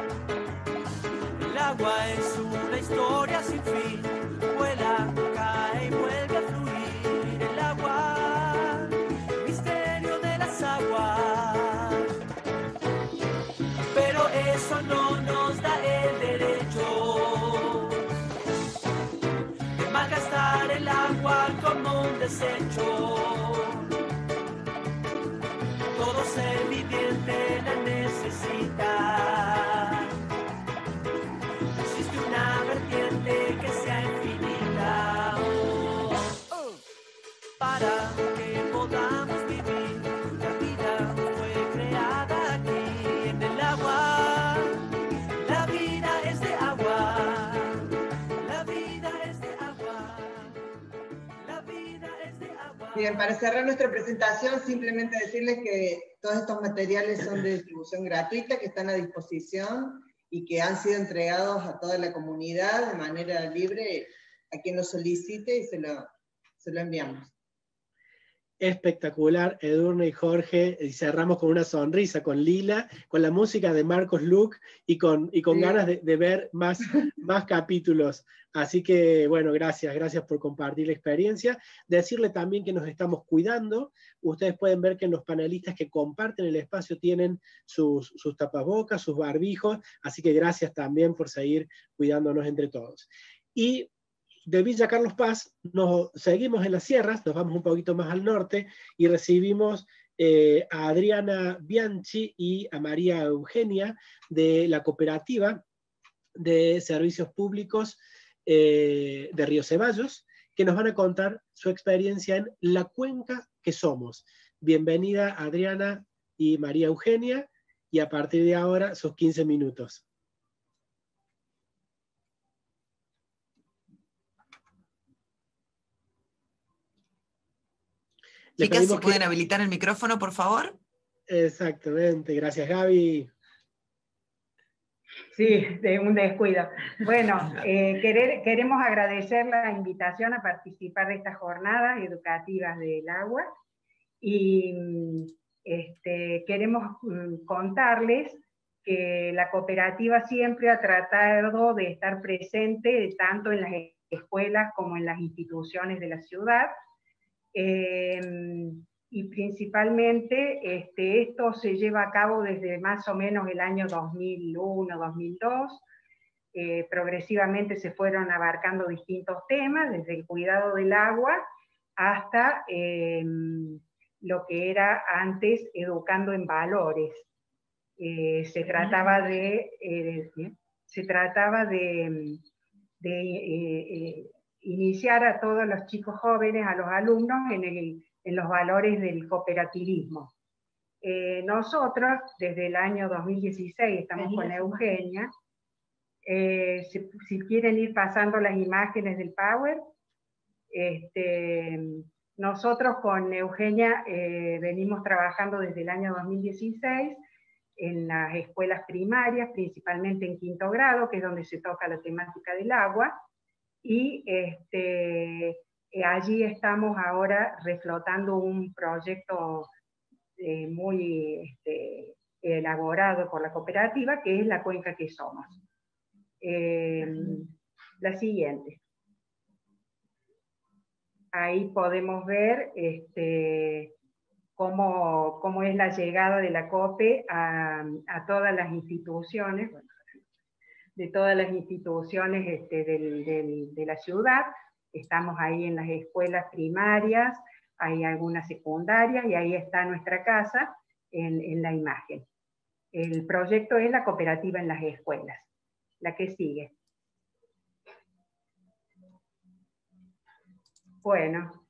El agua es una historia sin fin. Vuela, cae y vuelve a fluir. El agua, misterio de las aguas. Pero eso no nos da el derecho de malgastar el agua como un desecho. Todo ser viviente la necesita. Existe una Bien, para cerrar nuestra presentación, simplemente decirles que todos estos materiales son de distribución gratuita, que están a disposición y que han sido entregados a toda la comunidad de manera libre, a quien lo solicite, y se lo enviamos. Espectacular, Edurne y Jorge, y cerramos con una sonrisa, con Lila, con la música de Marcos Luc y con sí, ganas de ver más capítulos. Así que, bueno, gracias por compartir la experiencia. Decirle también que nos estamos cuidando. Ustedes pueden ver que los panelistas que comparten el espacio tienen sus tapabocas, sus barbijos, así que gracias también por seguir cuidándonos entre todos. Y de Villa Carlos Paz nos seguimos en las sierras, nos vamos un poquito más al norte y recibimos a Adriana Bianchi y a María Eugenia de la Cooperativa de Servicios Públicos de Río Ceballos, que nos van a contar su experiencia en La Cuenca que Somos. Bienvenida Adriana y María Eugenia, y a partir de ahora sus 15 minutos. Chicas, si pueden habilitar el micrófono, por favor. Exactamente, gracias Gaby. Sí, de un descuido. Bueno, queremos agradecer la invitación a participar de estas jornadas educativas del agua y queremos contarles que la cooperativa siempre ha tratado de estar presente tanto en las escuelas como en las instituciones de la ciudad. Y principalmente esto se lleva a cabo desde más o menos el año 2001-2002. Progresivamente se fueron abarcando distintos temas, desde el cuidado del agua hasta lo que era antes educando en valores. Se trataba de iniciar a todos los chicos jóvenes, a los alumnos, en los valores del cooperativismo. Nosotros, desde el año 2016, estamos con Eugenia. Si quieren ir pasando las imágenes del Power, nosotros con Eugenia venimos trabajando desde el año 2016 en las escuelas primarias, principalmente en 5º grado, que es donde se toca la temática del agua, y allí estamos ahora reflotando un proyecto muy elaborado por la cooperativa, que es La Cuenca que Somos. La siguiente. Ahí podemos ver cómo es la llegada de la COPE a todas las instituciones, de todas las instituciones de la ciudad. Estamos ahí en las escuelas primarias, hay algunas secundarias, y ahí está nuestra casa en la imagen. El proyecto es la cooperativa en las escuelas. La que sigue. Bueno,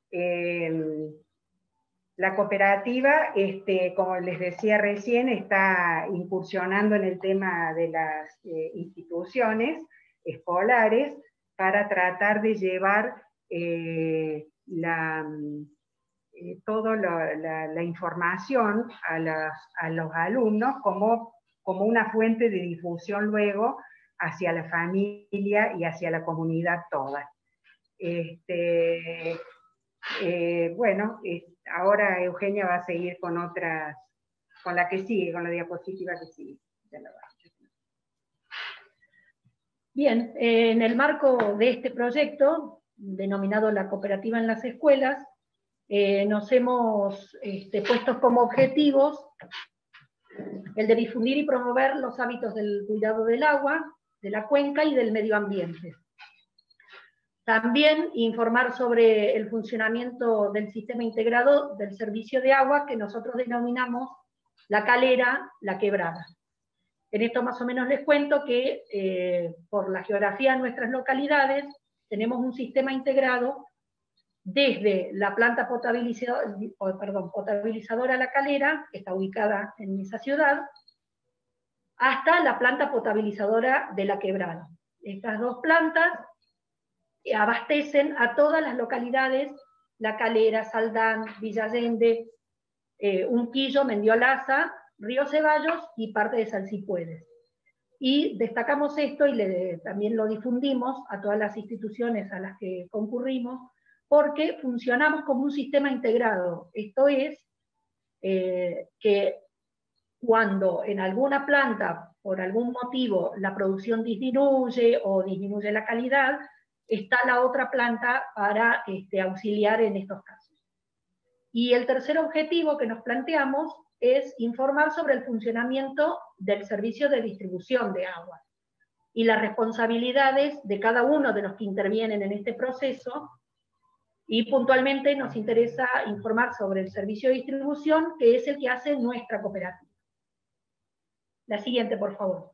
la cooperativa, como les decía recién, está incursionando en el tema de las instituciones escolares para tratar de llevar toda la información a los alumnos como una fuente de difusión luego hacia la familia y hacia la comunidad toda. Bueno, ahora Eugenia va a seguir con la que sigue, con la diapositiva que sigue. Bien, en el marco de este proyecto, denominado La Cooperativa en las Escuelas, nos hemos puesto como objetivos el de difundir y promover los hábitos del cuidado del agua, de la cuenca y del medio ambiente. También informar sobre el funcionamiento del sistema integrado del servicio de agua que nosotros denominamos La Calera, La Quebrada. En esto más o menos les cuento que por la geografía de nuestras localidades tenemos un sistema integrado desde la planta potabilizadora La Calera, que está ubicada en esa ciudad, hasta la planta potabilizadora de La Quebrada. Estas dos plantas abastecen a todas las localidades La Calera, Saldán, Villa Allende, Unquillo, Mendiolaza, Río Ceballos y parte de Salsipuedes. Y destacamos esto y también lo difundimos a todas las instituciones a las que concurrimos, porque funcionamos como un sistema integrado. Esto es, que cuando en alguna planta, por algún motivo, la producción disminuye o disminuye la calidad, está la otra planta para auxiliar en estos casos. Y el tercer objetivo que nos planteamos es informar sobre el funcionamiento del servicio de distribución de agua y las responsabilidades de cada uno de los que intervienen en este proceso, y puntualmente nos interesa informar sobre el servicio de distribución, que es el que hace nuestra cooperativa. La siguiente, por favor.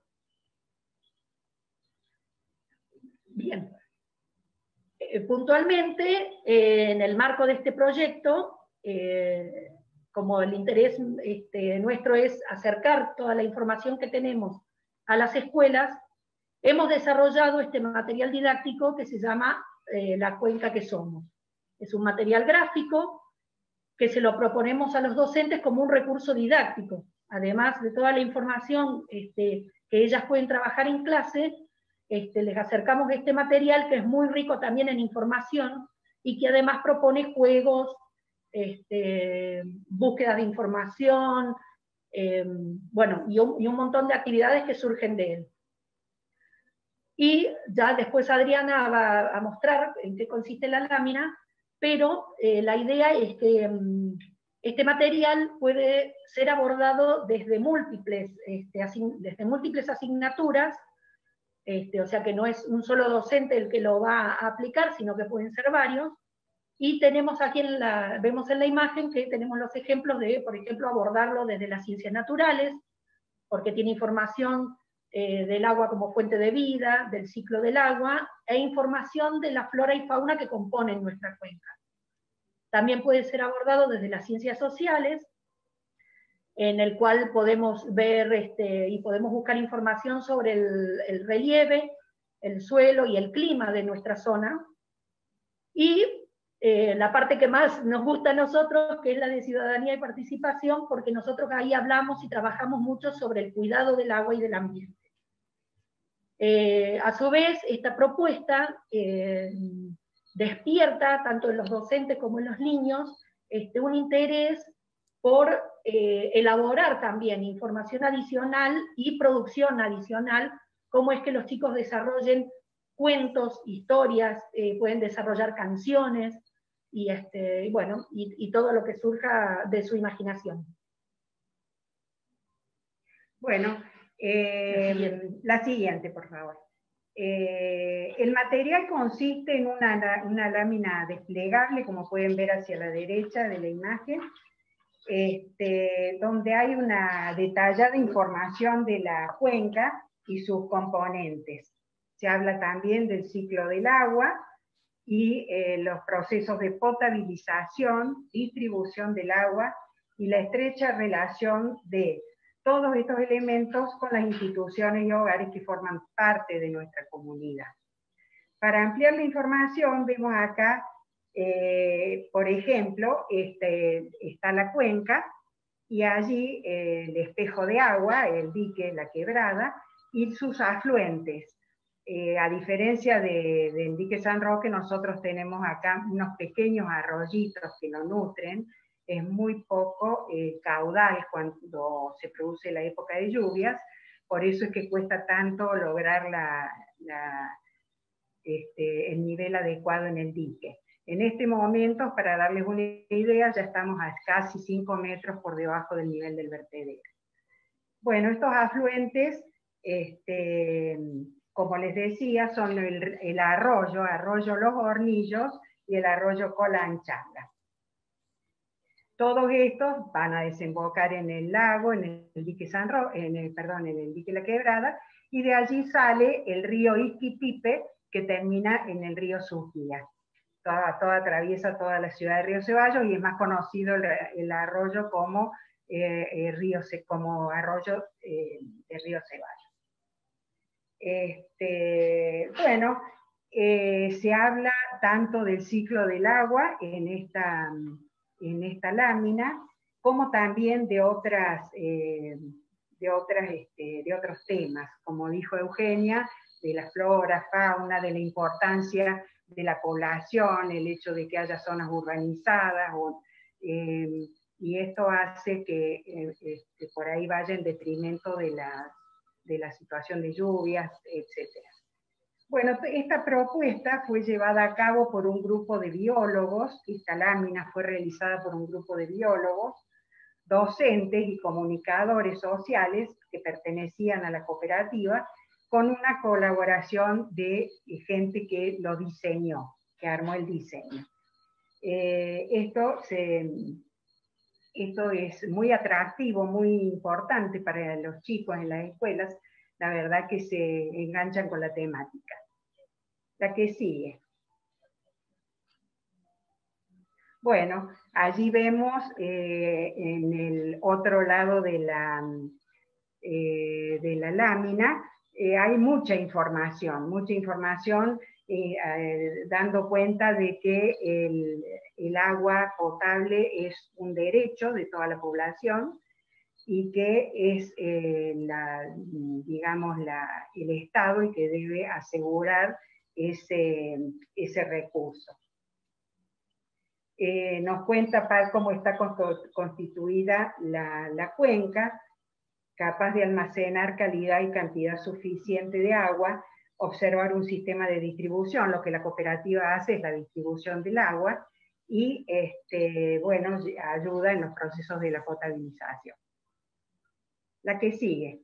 Bien. Puntualmente, en el marco de este proyecto, como el interés nuestro es acercar toda la información que tenemos a las escuelas, hemos desarrollado este material didáctico que se llama La Cuenca que Somos. Es un material gráfico que se lo proponemos a los docentes como un recurso didáctico. Además de toda la información que ellas pueden trabajar en clase, les acercamos este material que es muy rico también en información y que además propone juegos, búsquedas de información, bueno, y un montón de actividades que surgen de él. Y ya después Adriana va a mostrar en qué consiste la lámina, pero la idea es que este material puede ser abordado desde múltiples asignaturas, o sea que no es un solo docente el que lo va a aplicar, sino que pueden ser varios. Y tenemos aquí, vemos en la imagen que tenemos los ejemplos de, por ejemplo, abordarlo desde las ciencias naturales, porque tiene información del agua como fuente de vida, del ciclo del agua, e información de la flora y fauna que componen nuestra cuenca. También puede ser abordado desde las ciencias sociales, en el cual podemos ver y podemos buscar información sobre el relieve, el suelo y el clima de nuestra zona. Y la parte que más nos gusta a nosotros, que es la de ciudadanía y participación, porque nosotros ahí hablamos y trabajamos mucho sobre el cuidado del agua y del ambiente. A su vez, esta propuesta despierta, tanto en los docentes como en los niños, un interés por elaborar también información adicional y producción adicional, cómo es que los chicos desarrollen cuentos, historias, pueden desarrollar canciones, y, bueno, y todo lo que surja de su imaginación. Bueno, la siguiente, por favor. El material consiste en una lámina desplegable, como pueden ver hacia la derecha de la imagen, donde hay una detallada información de la cuenca y sus componentes. Se habla también del ciclo del agua y los procesos de potabilización, distribución del agua y la estrecha relación de todos estos elementos con las instituciones y hogares que forman parte de nuestra comunidad. Para ampliar la información, vemos acá, por ejemplo, está la cuenca, y allí el espejo de agua, el dique, la quebrada, y sus afluentes. A diferencia del dique San Roque, nosotros tenemos acá unos pequeños arroyitos que lo nutren. Es muy poco caudal cuando se produce la época de lluvias, por eso es que cuesta tanto lograr el nivel adecuado en el dique. En este momento, para darles una idea, ya estamos a casi 5 metros por debajo del nivel del vertedero. Bueno, estos afluentes, como les decía, son el arroyo Los Hornillos y el arroyo Colanchanga. Todos estos van a desembocar en el lago, en el dique en el dique La Quebrada, y de allí sale el río Izquipipe, que termina en el río Suquía. Atraviesa toda la ciudad de Río Ceballos, y es más conocido el arroyo como arroyo de Río Ceballos. Bueno, se habla habla tanto del ciclo del agua en esta lámina, como también de otros temas, como dijo Eugenia, de la flora, fauna, de la importancia de la población, el hecho de que haya zonas urbanizadas, y esto hace que por ahí vaya en detrimento de la situación de lluvias, etc. Bueno, esta propuesta fue llevada a cabo por un grupo de biólogos. Esta lámina fue realizada por un grupo de biólogos, docentes y comunicadores sociales que pertenecían a la cooperativa, con una colaboración de gente que lo diseñó, que armó el diseño. Esto es muy atractivo, muy importante para los chicos en las escuelas. La verdad que se enganchan con la temática. La que sigue. Bueno, allí vemos en el otro lado de la lámina, hay mucha información dando cuenta de que el agua potable es un derecho de toda la población, y que es, digamos, el Estado el que debe asegurar ese recurso. Nos cuenta cómo está constituida la cuenca, capaz de almacenar calidad y cantidad suficiente de agua, observar un sistema de distribución. Lo que la cooperativa hace es la distribución del agua, y bueno, ayuda en los procesos de la potabilización. La que sigue.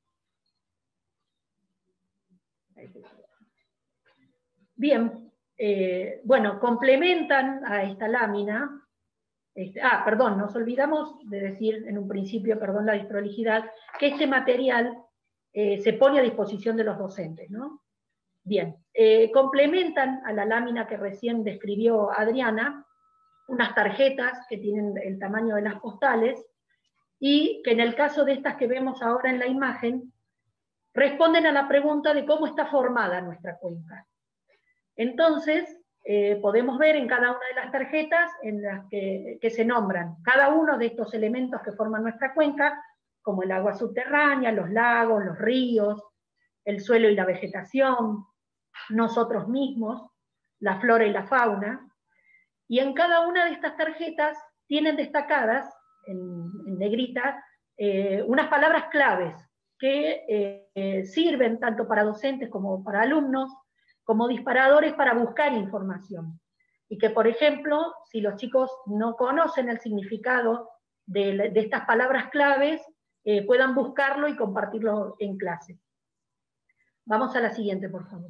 Bien, bueno, complementan a esta lámina. Perdón, nos olvidamos de decir en un principio, perdón la desprolijidad, que este material se pone a disposición de los docentes, ¿no? Bien, complementan a la lámina que recién describió Adriana, unas tarjetas que tienen el tamaño de las postales, y que en el caso de estas que vemos ahora en la imagen, responden a la pregunta de cómo está formada nuestra cuenca. Entonces, podemos ver en cada una de las tarjetas en las que se nombran cada uno de estos elementos que forman nuestra cuenca, como el agua subterránea, los lagos, los ríos, el suelo y la vegetación, nosotros mismos, la flora y la fauna, y en cada una de estas tarjetas tienen destacadas, en negrita, unas palabras claves que sirven tanto para docentes como para alumnos, como disparadores para buscar información. Y que, por ejemplo, si los chicos no conocen el significado de estas palabras claves, puedan buscarlo y compartirlo en clase. Vamos a la siguiente, por favor.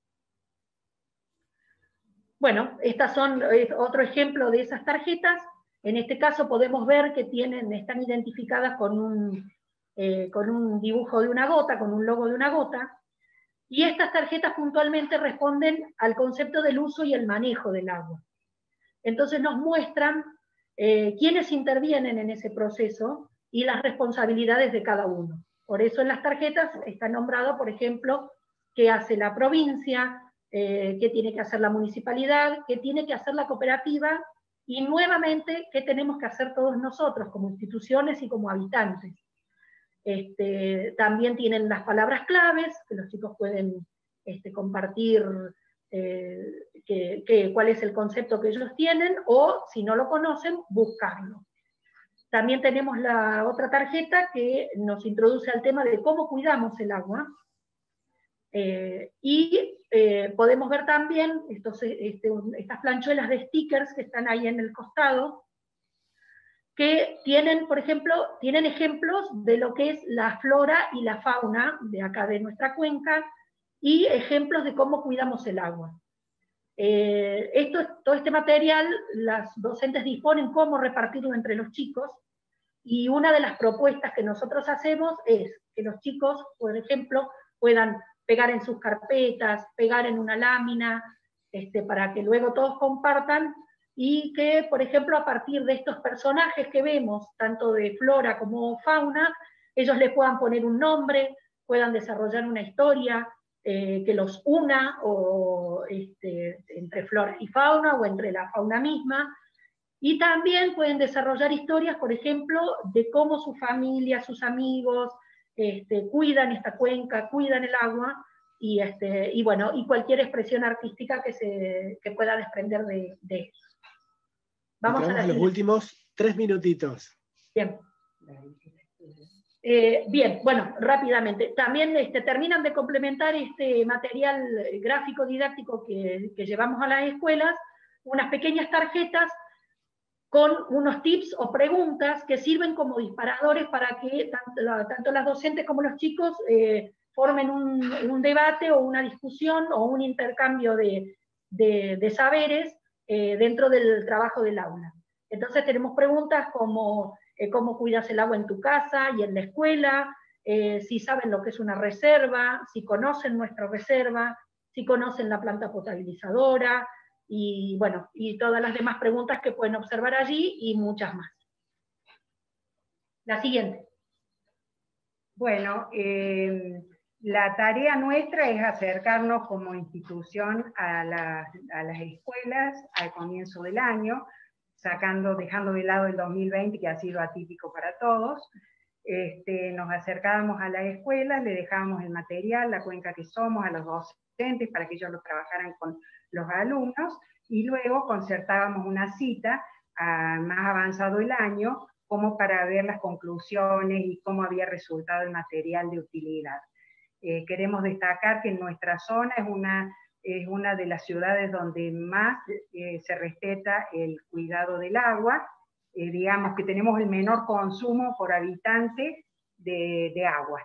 Bueno, estas son otro ejemplo de esas tarjetas. En este caso podemos ver que están identificadas con un dibujo de una gota, con un logo de una gota, y estas tarjetas puntualmente responden al concepto del uso y el manejo del agua. Entonces nos muestran quiénes intervienen en ese proceso y las responsabilidades de cada uno. Por eso en las tarjetas está nombrado, por ejemplo, qué hace la provincia, qué tiene que hacer la municipalidad, qué tiene que hacer la cooperativa, y nuevamente qué tenemos que hacer todos nosotros como instituciones y como habitantes. También tienen las palabras claves, que los chicos pueden compartir cuál es el concepto que ellos tienen, o si no lo conocen, buscarlo. También tenemos la otra tarjeta que nos introduce al tema de cómo cuidamos el agua, y podemos ver también estas planchuelas de stickers que están ahí en el costado, que tienen, por ejemplo, tienen ejemplos de lo que es la flora y la fauna de acá de nuestra cuenca, y ejemplos de cómo cuidamos el agua. Todo este material, las docentes disponen cómo repartirlo entre los chicos, y una de las propuestas que nosotros hacemos es que los chicos, por ejemplo, puedan pegar en sus carpetas, pegar en una lámina, para que luego todos compartan, y que, por ejemplo, a partir de estos personajes que vemos, tanto de flora como fauna, ellos les puedan poner un nombre, puedan desarrollar una historia, que los una, o entre flora y fauna, o entre la fauna misma. Y también pueden desarrollar historias, por ejemplo, de cómo su familia, sus amigos, cuidan esta cuenca, cuidan el agua, y bueno, y cualquier expresión artística que pueda desprender de eso. Vamos a los últimos 3 minutitos. Bien. Bien, bueno, rápidamente. También terminan de complementar este material gráfico didáctico que llevamos a las escuelas, unas pequeñas tarjetas con unos tips o preguntas que sirven como disparadores para que tanto las docentes como los chicos formen un debate o una discusión o un intercambio de saberes dentro del trabajo del aula. Entonces tenemos preguntas como cómo cuidas el agua en tu casa y en la escuela, si saben lo que es una reserva, si conocen nuestra reserva, si conocen la planta potabilizadora, y bueno, y todas las demás preguntas que pueden observar allí, y muchas más. La siguiente. Bueno, la tarea nuestra es acercarnos como institución a las escuelas al comienzo del año, dejando de lado el 2020, que ha sido atípico para todos. Nos acercábamos a las escuelas, le dejábamos el material, la cuenca que somos, a los docentes para que ellos lo trabajaran con los alumnos, y luego concertábamos una cita más avanzado el año, como para ver las conclusiones y cómo había resultado el material de utilidad. Queremos destacar que nuestra zona es una de las ciudades donde más se respeta el cuidado del agua, digamos que tenemos el menor consumo por habitante de agua.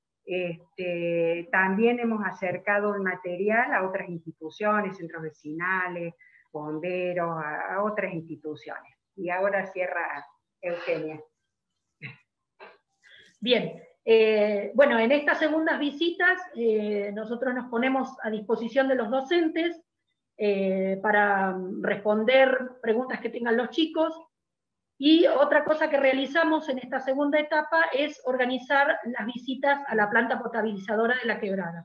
También hemos acercado el material a otras instituciones, centros vecinales, bomberos, a otras instituciones. Y ahora cierra Eugenia. Bien. Bueno, en estas segundas visitas nosotros nos ponemos a disposición de los docentes para responder preguntas que tengan los chicos, y otra cosa que realizamos en esta segunda etapa es organizar las visitas a la planta potabilizadora de La Quebrada,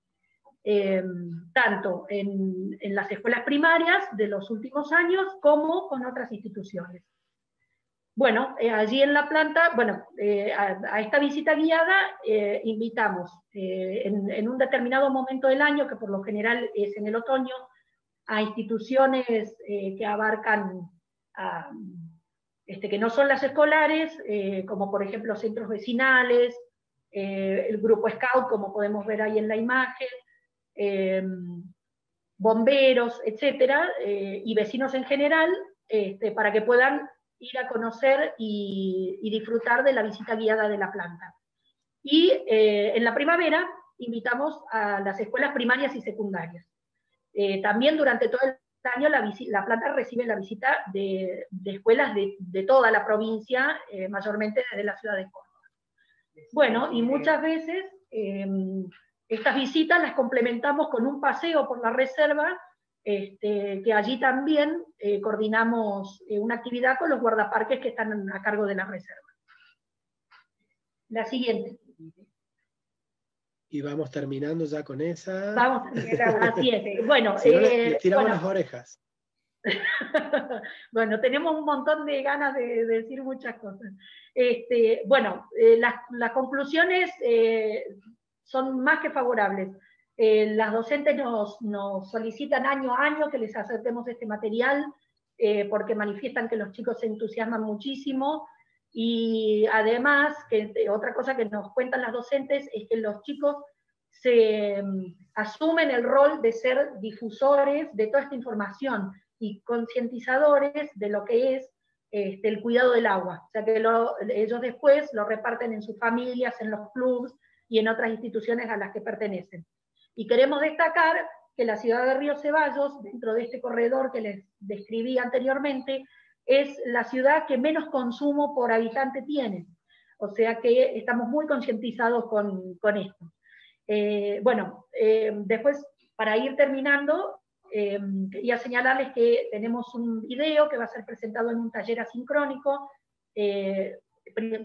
tanto en las escuelas primarias de los últimos años como con otras instituciones. Bueno, allí en la planta, bueno, a esta visita guiada invitamos en un determinado momento del año, que por lo general es en el otoño, a instituciones que abarcan, que no son las escolares, como por ejemplo centros vecinales, el grupo Scout, como podemos ver ahí en la imagen, bomberos, etcétera, y vecinos en general, para que puedan ir a conocer y disfrutar de la visita guiada de la planta. Y en la primavera invitamos a las escuelas primarias y secundarias. También durante todo el año la planta recibe la visita de escuelas de toda la provincia, mayormente desde la ciudad de Córdoba. Bueno, y muchas veces estas visitas las complementamos con un paseo por la reserva, que allí también coordinamos una actividad con los guardaparques que están a cargo de la reserva. La siguiente. Y vamos terminando ya con esa. Vamos, así es. Bueno, si no, les tiramos las orejas. Bueno, tenemos un montón de ganas de decir muchas cosas. Bueno, las conclusiones son más que favorables. Las docentes nos solicitan año a año que les acerquemos este material, porque manifiestan que los chicos se entusiasman muchísimo, y además, otra cosa que nos cuentan las docentes es que los chicos asumen el rol de ser difusores de toda esta información y concientizadores de lo que es el cuidado del agua. O sea que ellos después lo reparten en sus familias, en los clubes y en otras instituciones a las que pertenecen. Y queremos destacar que la ciudad de Río Ceballos, dentro de este corredor que les describí anteriormente, es la ciudad que menos consumo por habitante tiene. O sea que estamos muy concientizados con esto. Bueno, después, para ir terminando, quería señalarles que tenemos un video que va a ser presentado en un taller asincrónico,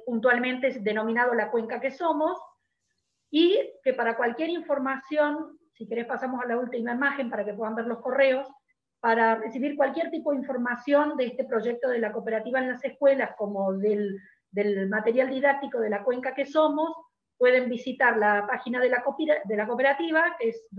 puntualmente denominado La Cuenca que Somos, y que para cualquier información si querés pasamos a la última imagen para que puedan ver los correos, para recibir cualquier tipo de información de este proyecto de la cooperativa en las escuelas, como del material didáctico de la cuenca que somos, pueden visitar la página de la cooperativa, que es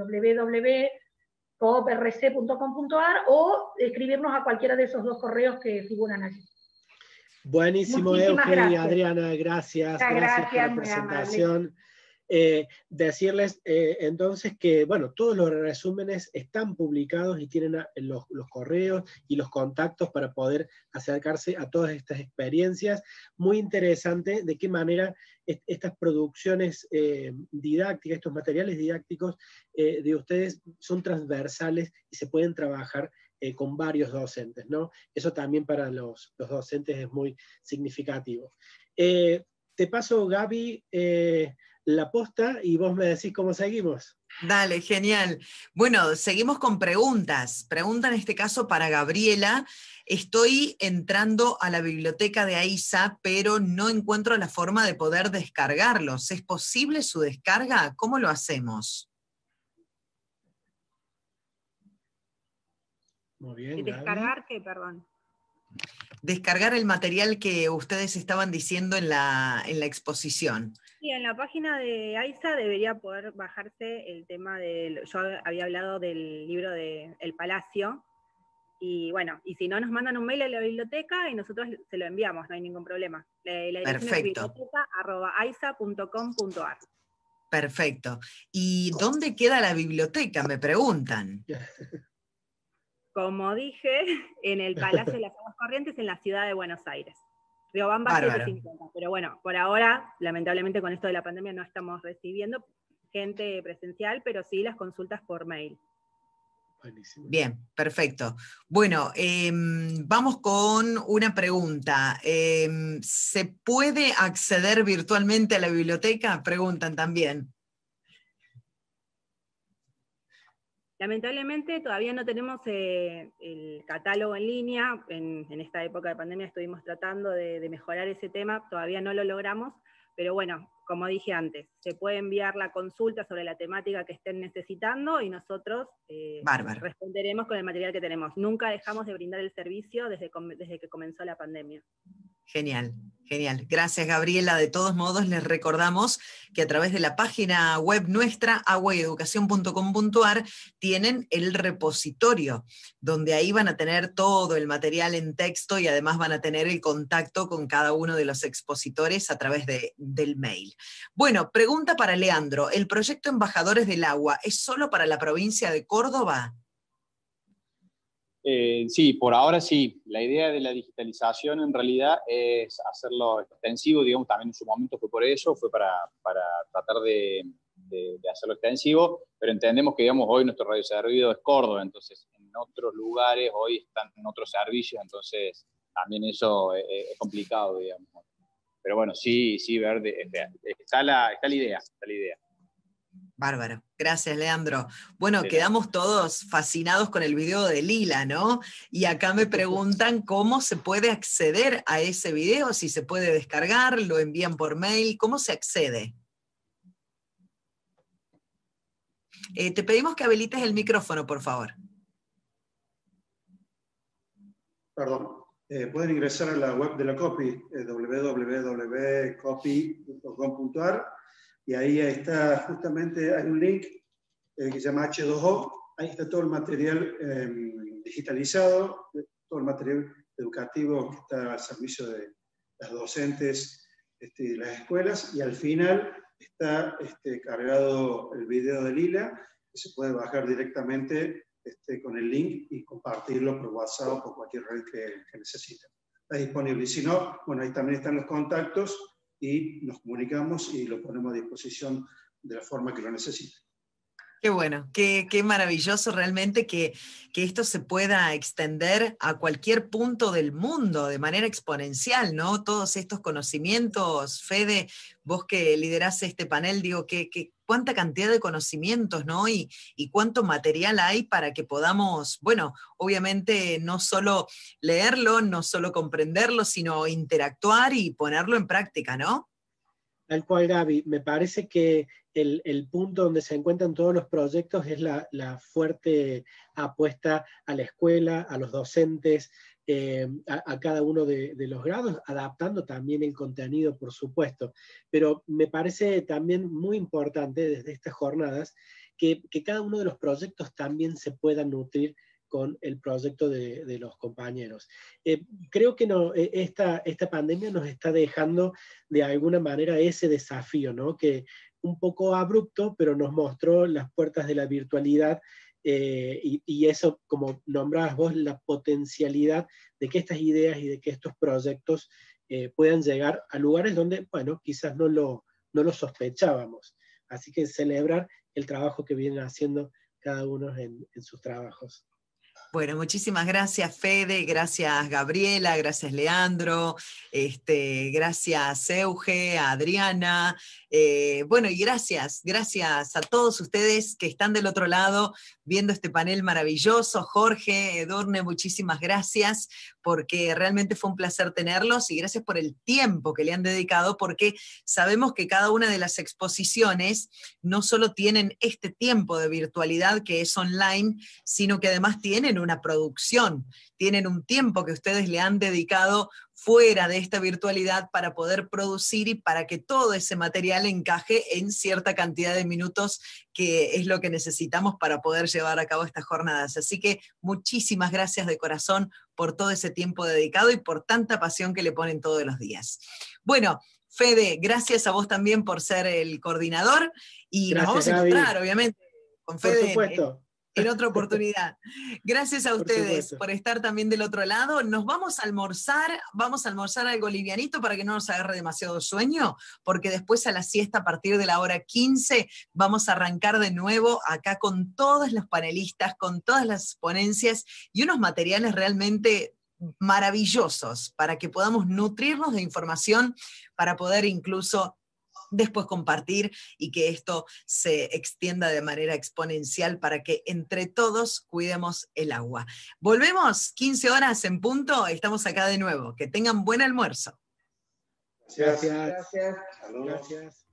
www.cooprc.com.ar, o escribirnos a cualquiera de esos dos correos que figuran allí. Buenísimo, Eugenia, Adriana, gracias por la presentación. Decirles entonces que, bueno, todos los resúmenes están publicados y tienen los correos y los contactos para poder acercarse a todas estas experiencias. Muy interesante de qué manera estas producciones didácticas, estos materiales didácticos de ustedes son transversales y se pueden trabajar con varios docentes, ¿no? Eso también para los docentes es muy significativo. Te paso, Gaby, la posta y vos me decís cómo seguimos. Dale, genial. Bueno, seguimos con preguntas. Pregunta en este caso para Gabriela. Estoy entrando a la biblioteca de AISA, pero no encuentro la forma de poder descargarlos. ¿Es posible su descarga? ¿Cómo lo hacemos? Muy bien, ¿Descargar qué, perdón? Descargar el material que ustedes estaban diciendo en la exposición. Sí, en la página de AISA debería poder bajarse el tema yo había hablado del libro de El Palacio, y bueno, y si no nos mandan un mail a la biblioteca y nosotros se lo enviamos, no hay ningún problema. La dirección es biblioteca@aisa.com.ar. Perfecto. ¿Y dónde queda la biblioteca? Me preguntan. Como dije, en el Palacio de las Aguas Corrientes, en la ciudad de Buenos Aires. Riobamba 750. Pero bueno, por ahora, lamentablemente con esto de la pandemia no estamos recibiendo gente presencial, pero sí las consultas por mail. Buenísimo. Bien, perfecto. Bueno, vamos con una pregunta. ¿Se puede acceder virtualmente a la biblioteca? Preguntan también. Lamentablemente todavía no tenemos el catálogo en línea. En esta época de pandemia estuvimos tratando de mejorar ese tema, todavía no lo logramos, pero bueno, como dije antes, se puede enviar la consulta sobre la temática que estén necesitando y nosotros responderemos con el material que tenemos. Nunca dejamos de brindar el servicio desde que comenzó la pandemia. Genial, genial. Gracias, Gabriela. De todos modos, les recordamos que a través de la página web nuestra, aguayeducacion.com.ar, tienen el repositorio, donde ahí van a tener todo el material en texto y además van a tener el contacto con cada uno de los expositores a través del mail. Bueno, pregunta para Leandro. ¿El proyecto Embajadores del Agua es solo para la provincia de Córdoba? Sí, por ahora sí. La idea de la digitalización en realidad es hacerlo extensivo, digamos, también en su momento fue por eso, fue para tratar de hacerlo extensivo, pero entendemos que, digamos, hoy nuestro radioservido es Córdoba, entonces en otros lugares hoy están en otros servicios, entonces también eso es complicado, digamos. Pero bueno, sí, está la idea. Bárbaro, gracias, Leandro. Bueno, Sí, quedamos todos fascinados con el video de Lila, ¿no? Y acá me preguntan cómo se puede acceder a ese video, si se puede descargar, lo envían por mail, ¿cómo se accede? Te pedimos que habilites el micrófono, por favor. Perdón. Pueden ingresar a la web de la COPI, www.copi.com.ar, y ahí está justamente, hay un link que se llama H2O, ahí está todo el material digitalizado, todo el material educativo que está al servicio de las docentes y las escuelas, y al final está cargado el video de Lila, que se puede bajar directamente con el link y compartirlo por WhatsApp o por cualquier red que necesiten. Está disponible. Y si no, bueno, ahí también están los contactos y nos comunicamos y lo ponemos a disposición de la forma que lo necesiten. Qué bueno, qué maravilloso realmente que esto se pueda extender a cualquier punto del mundo de manera exponencial, ¿no? Todos estos conocimientos, Fede, vos que liderás este panel, digo, cuánta cantidad de conocimientos, ¿no? Y cuánto material hay para que podamos, bueno, obviamente no solo leerlo, no solo comprenderlo, sino interactuar y ponerlo en práctica, ¿no? Tal cual, Gaby. Me parece que el punto donde se encuentran todos los proyectos es la fuerte apuesta a la escuela, a los docentes, a cada uno de los grados, adaptando también el contenido, por supuesto. Pero me parece también muy importante desde estas jornadas que cada uno de los proyectos también se pueda nutrir con el proyecto de los compañeros. Creo que esta pandemia nos está dejando de alguna manera ese desafío, ¿no? Que un poco abrupto, pero nos mostró las puertas de la virtualidad, y eso, como nombrabas vos, la potencialidad de que estas ideas y de que estos proyectos puedan llegar a lugares donde, bueno, quizás no lo sospechábamos. Así que celebrar el trabajo que vienen haciendo cada uno en sus trabajos. Bueno, muchísimas gracias, Fede, gracias, Gabriela, gracias, Leandro, gracias, Euge, a Adriana, bueno, y gracias a todos ustedes que están del otro lado viendo este panel maravilloso. Jorge, Edurne, muchísimas gracias, porque realmente fue un placer tenerlos, y gracias por el tiempo que le han dedicado, porque sabemos que cada una de las exposiciones no solo tienen este tiempo de virtualidad que es online, sino que además tienen una producción, tienen un tiempo que ustedes le han dedicado fuera de esta virtualidad para poder producir y para que todo ese material encaje en cierta cantidad de minutos, que es lo que necesitamos para poder llevar a cabo estas jornadas. Así que muchísimas gracias de corazón por todo ese tiempo dedicado y por tanta pasión que le ponen todos los días. Bueno, Fede, gracias a vos también por ser el coordinador, y gracias, nos vamos a encontrar, obviamente, con Fede. Por supuesto. En otra oportunidad. Gracias a ustedes por estar también del otro lado. Nos vamos a almorzar algo livianito para que no nos agarre demasiado sueño, porque después a la siesta, a partir de la hora 15, vamos a arrancar de nuevo acá con todos los panelistas, con todas las ponencias y unos materiales realmente maravillosos para que podamos nutrirnos de información, para poder incluso después compartir y que esto se extienda de manera exponencial para que entre todos cuidemos el agua. Volvemos 15 horas en punto, estamos acá de nuevo. Que tengan buen almuerzo. Gracias. Gracias.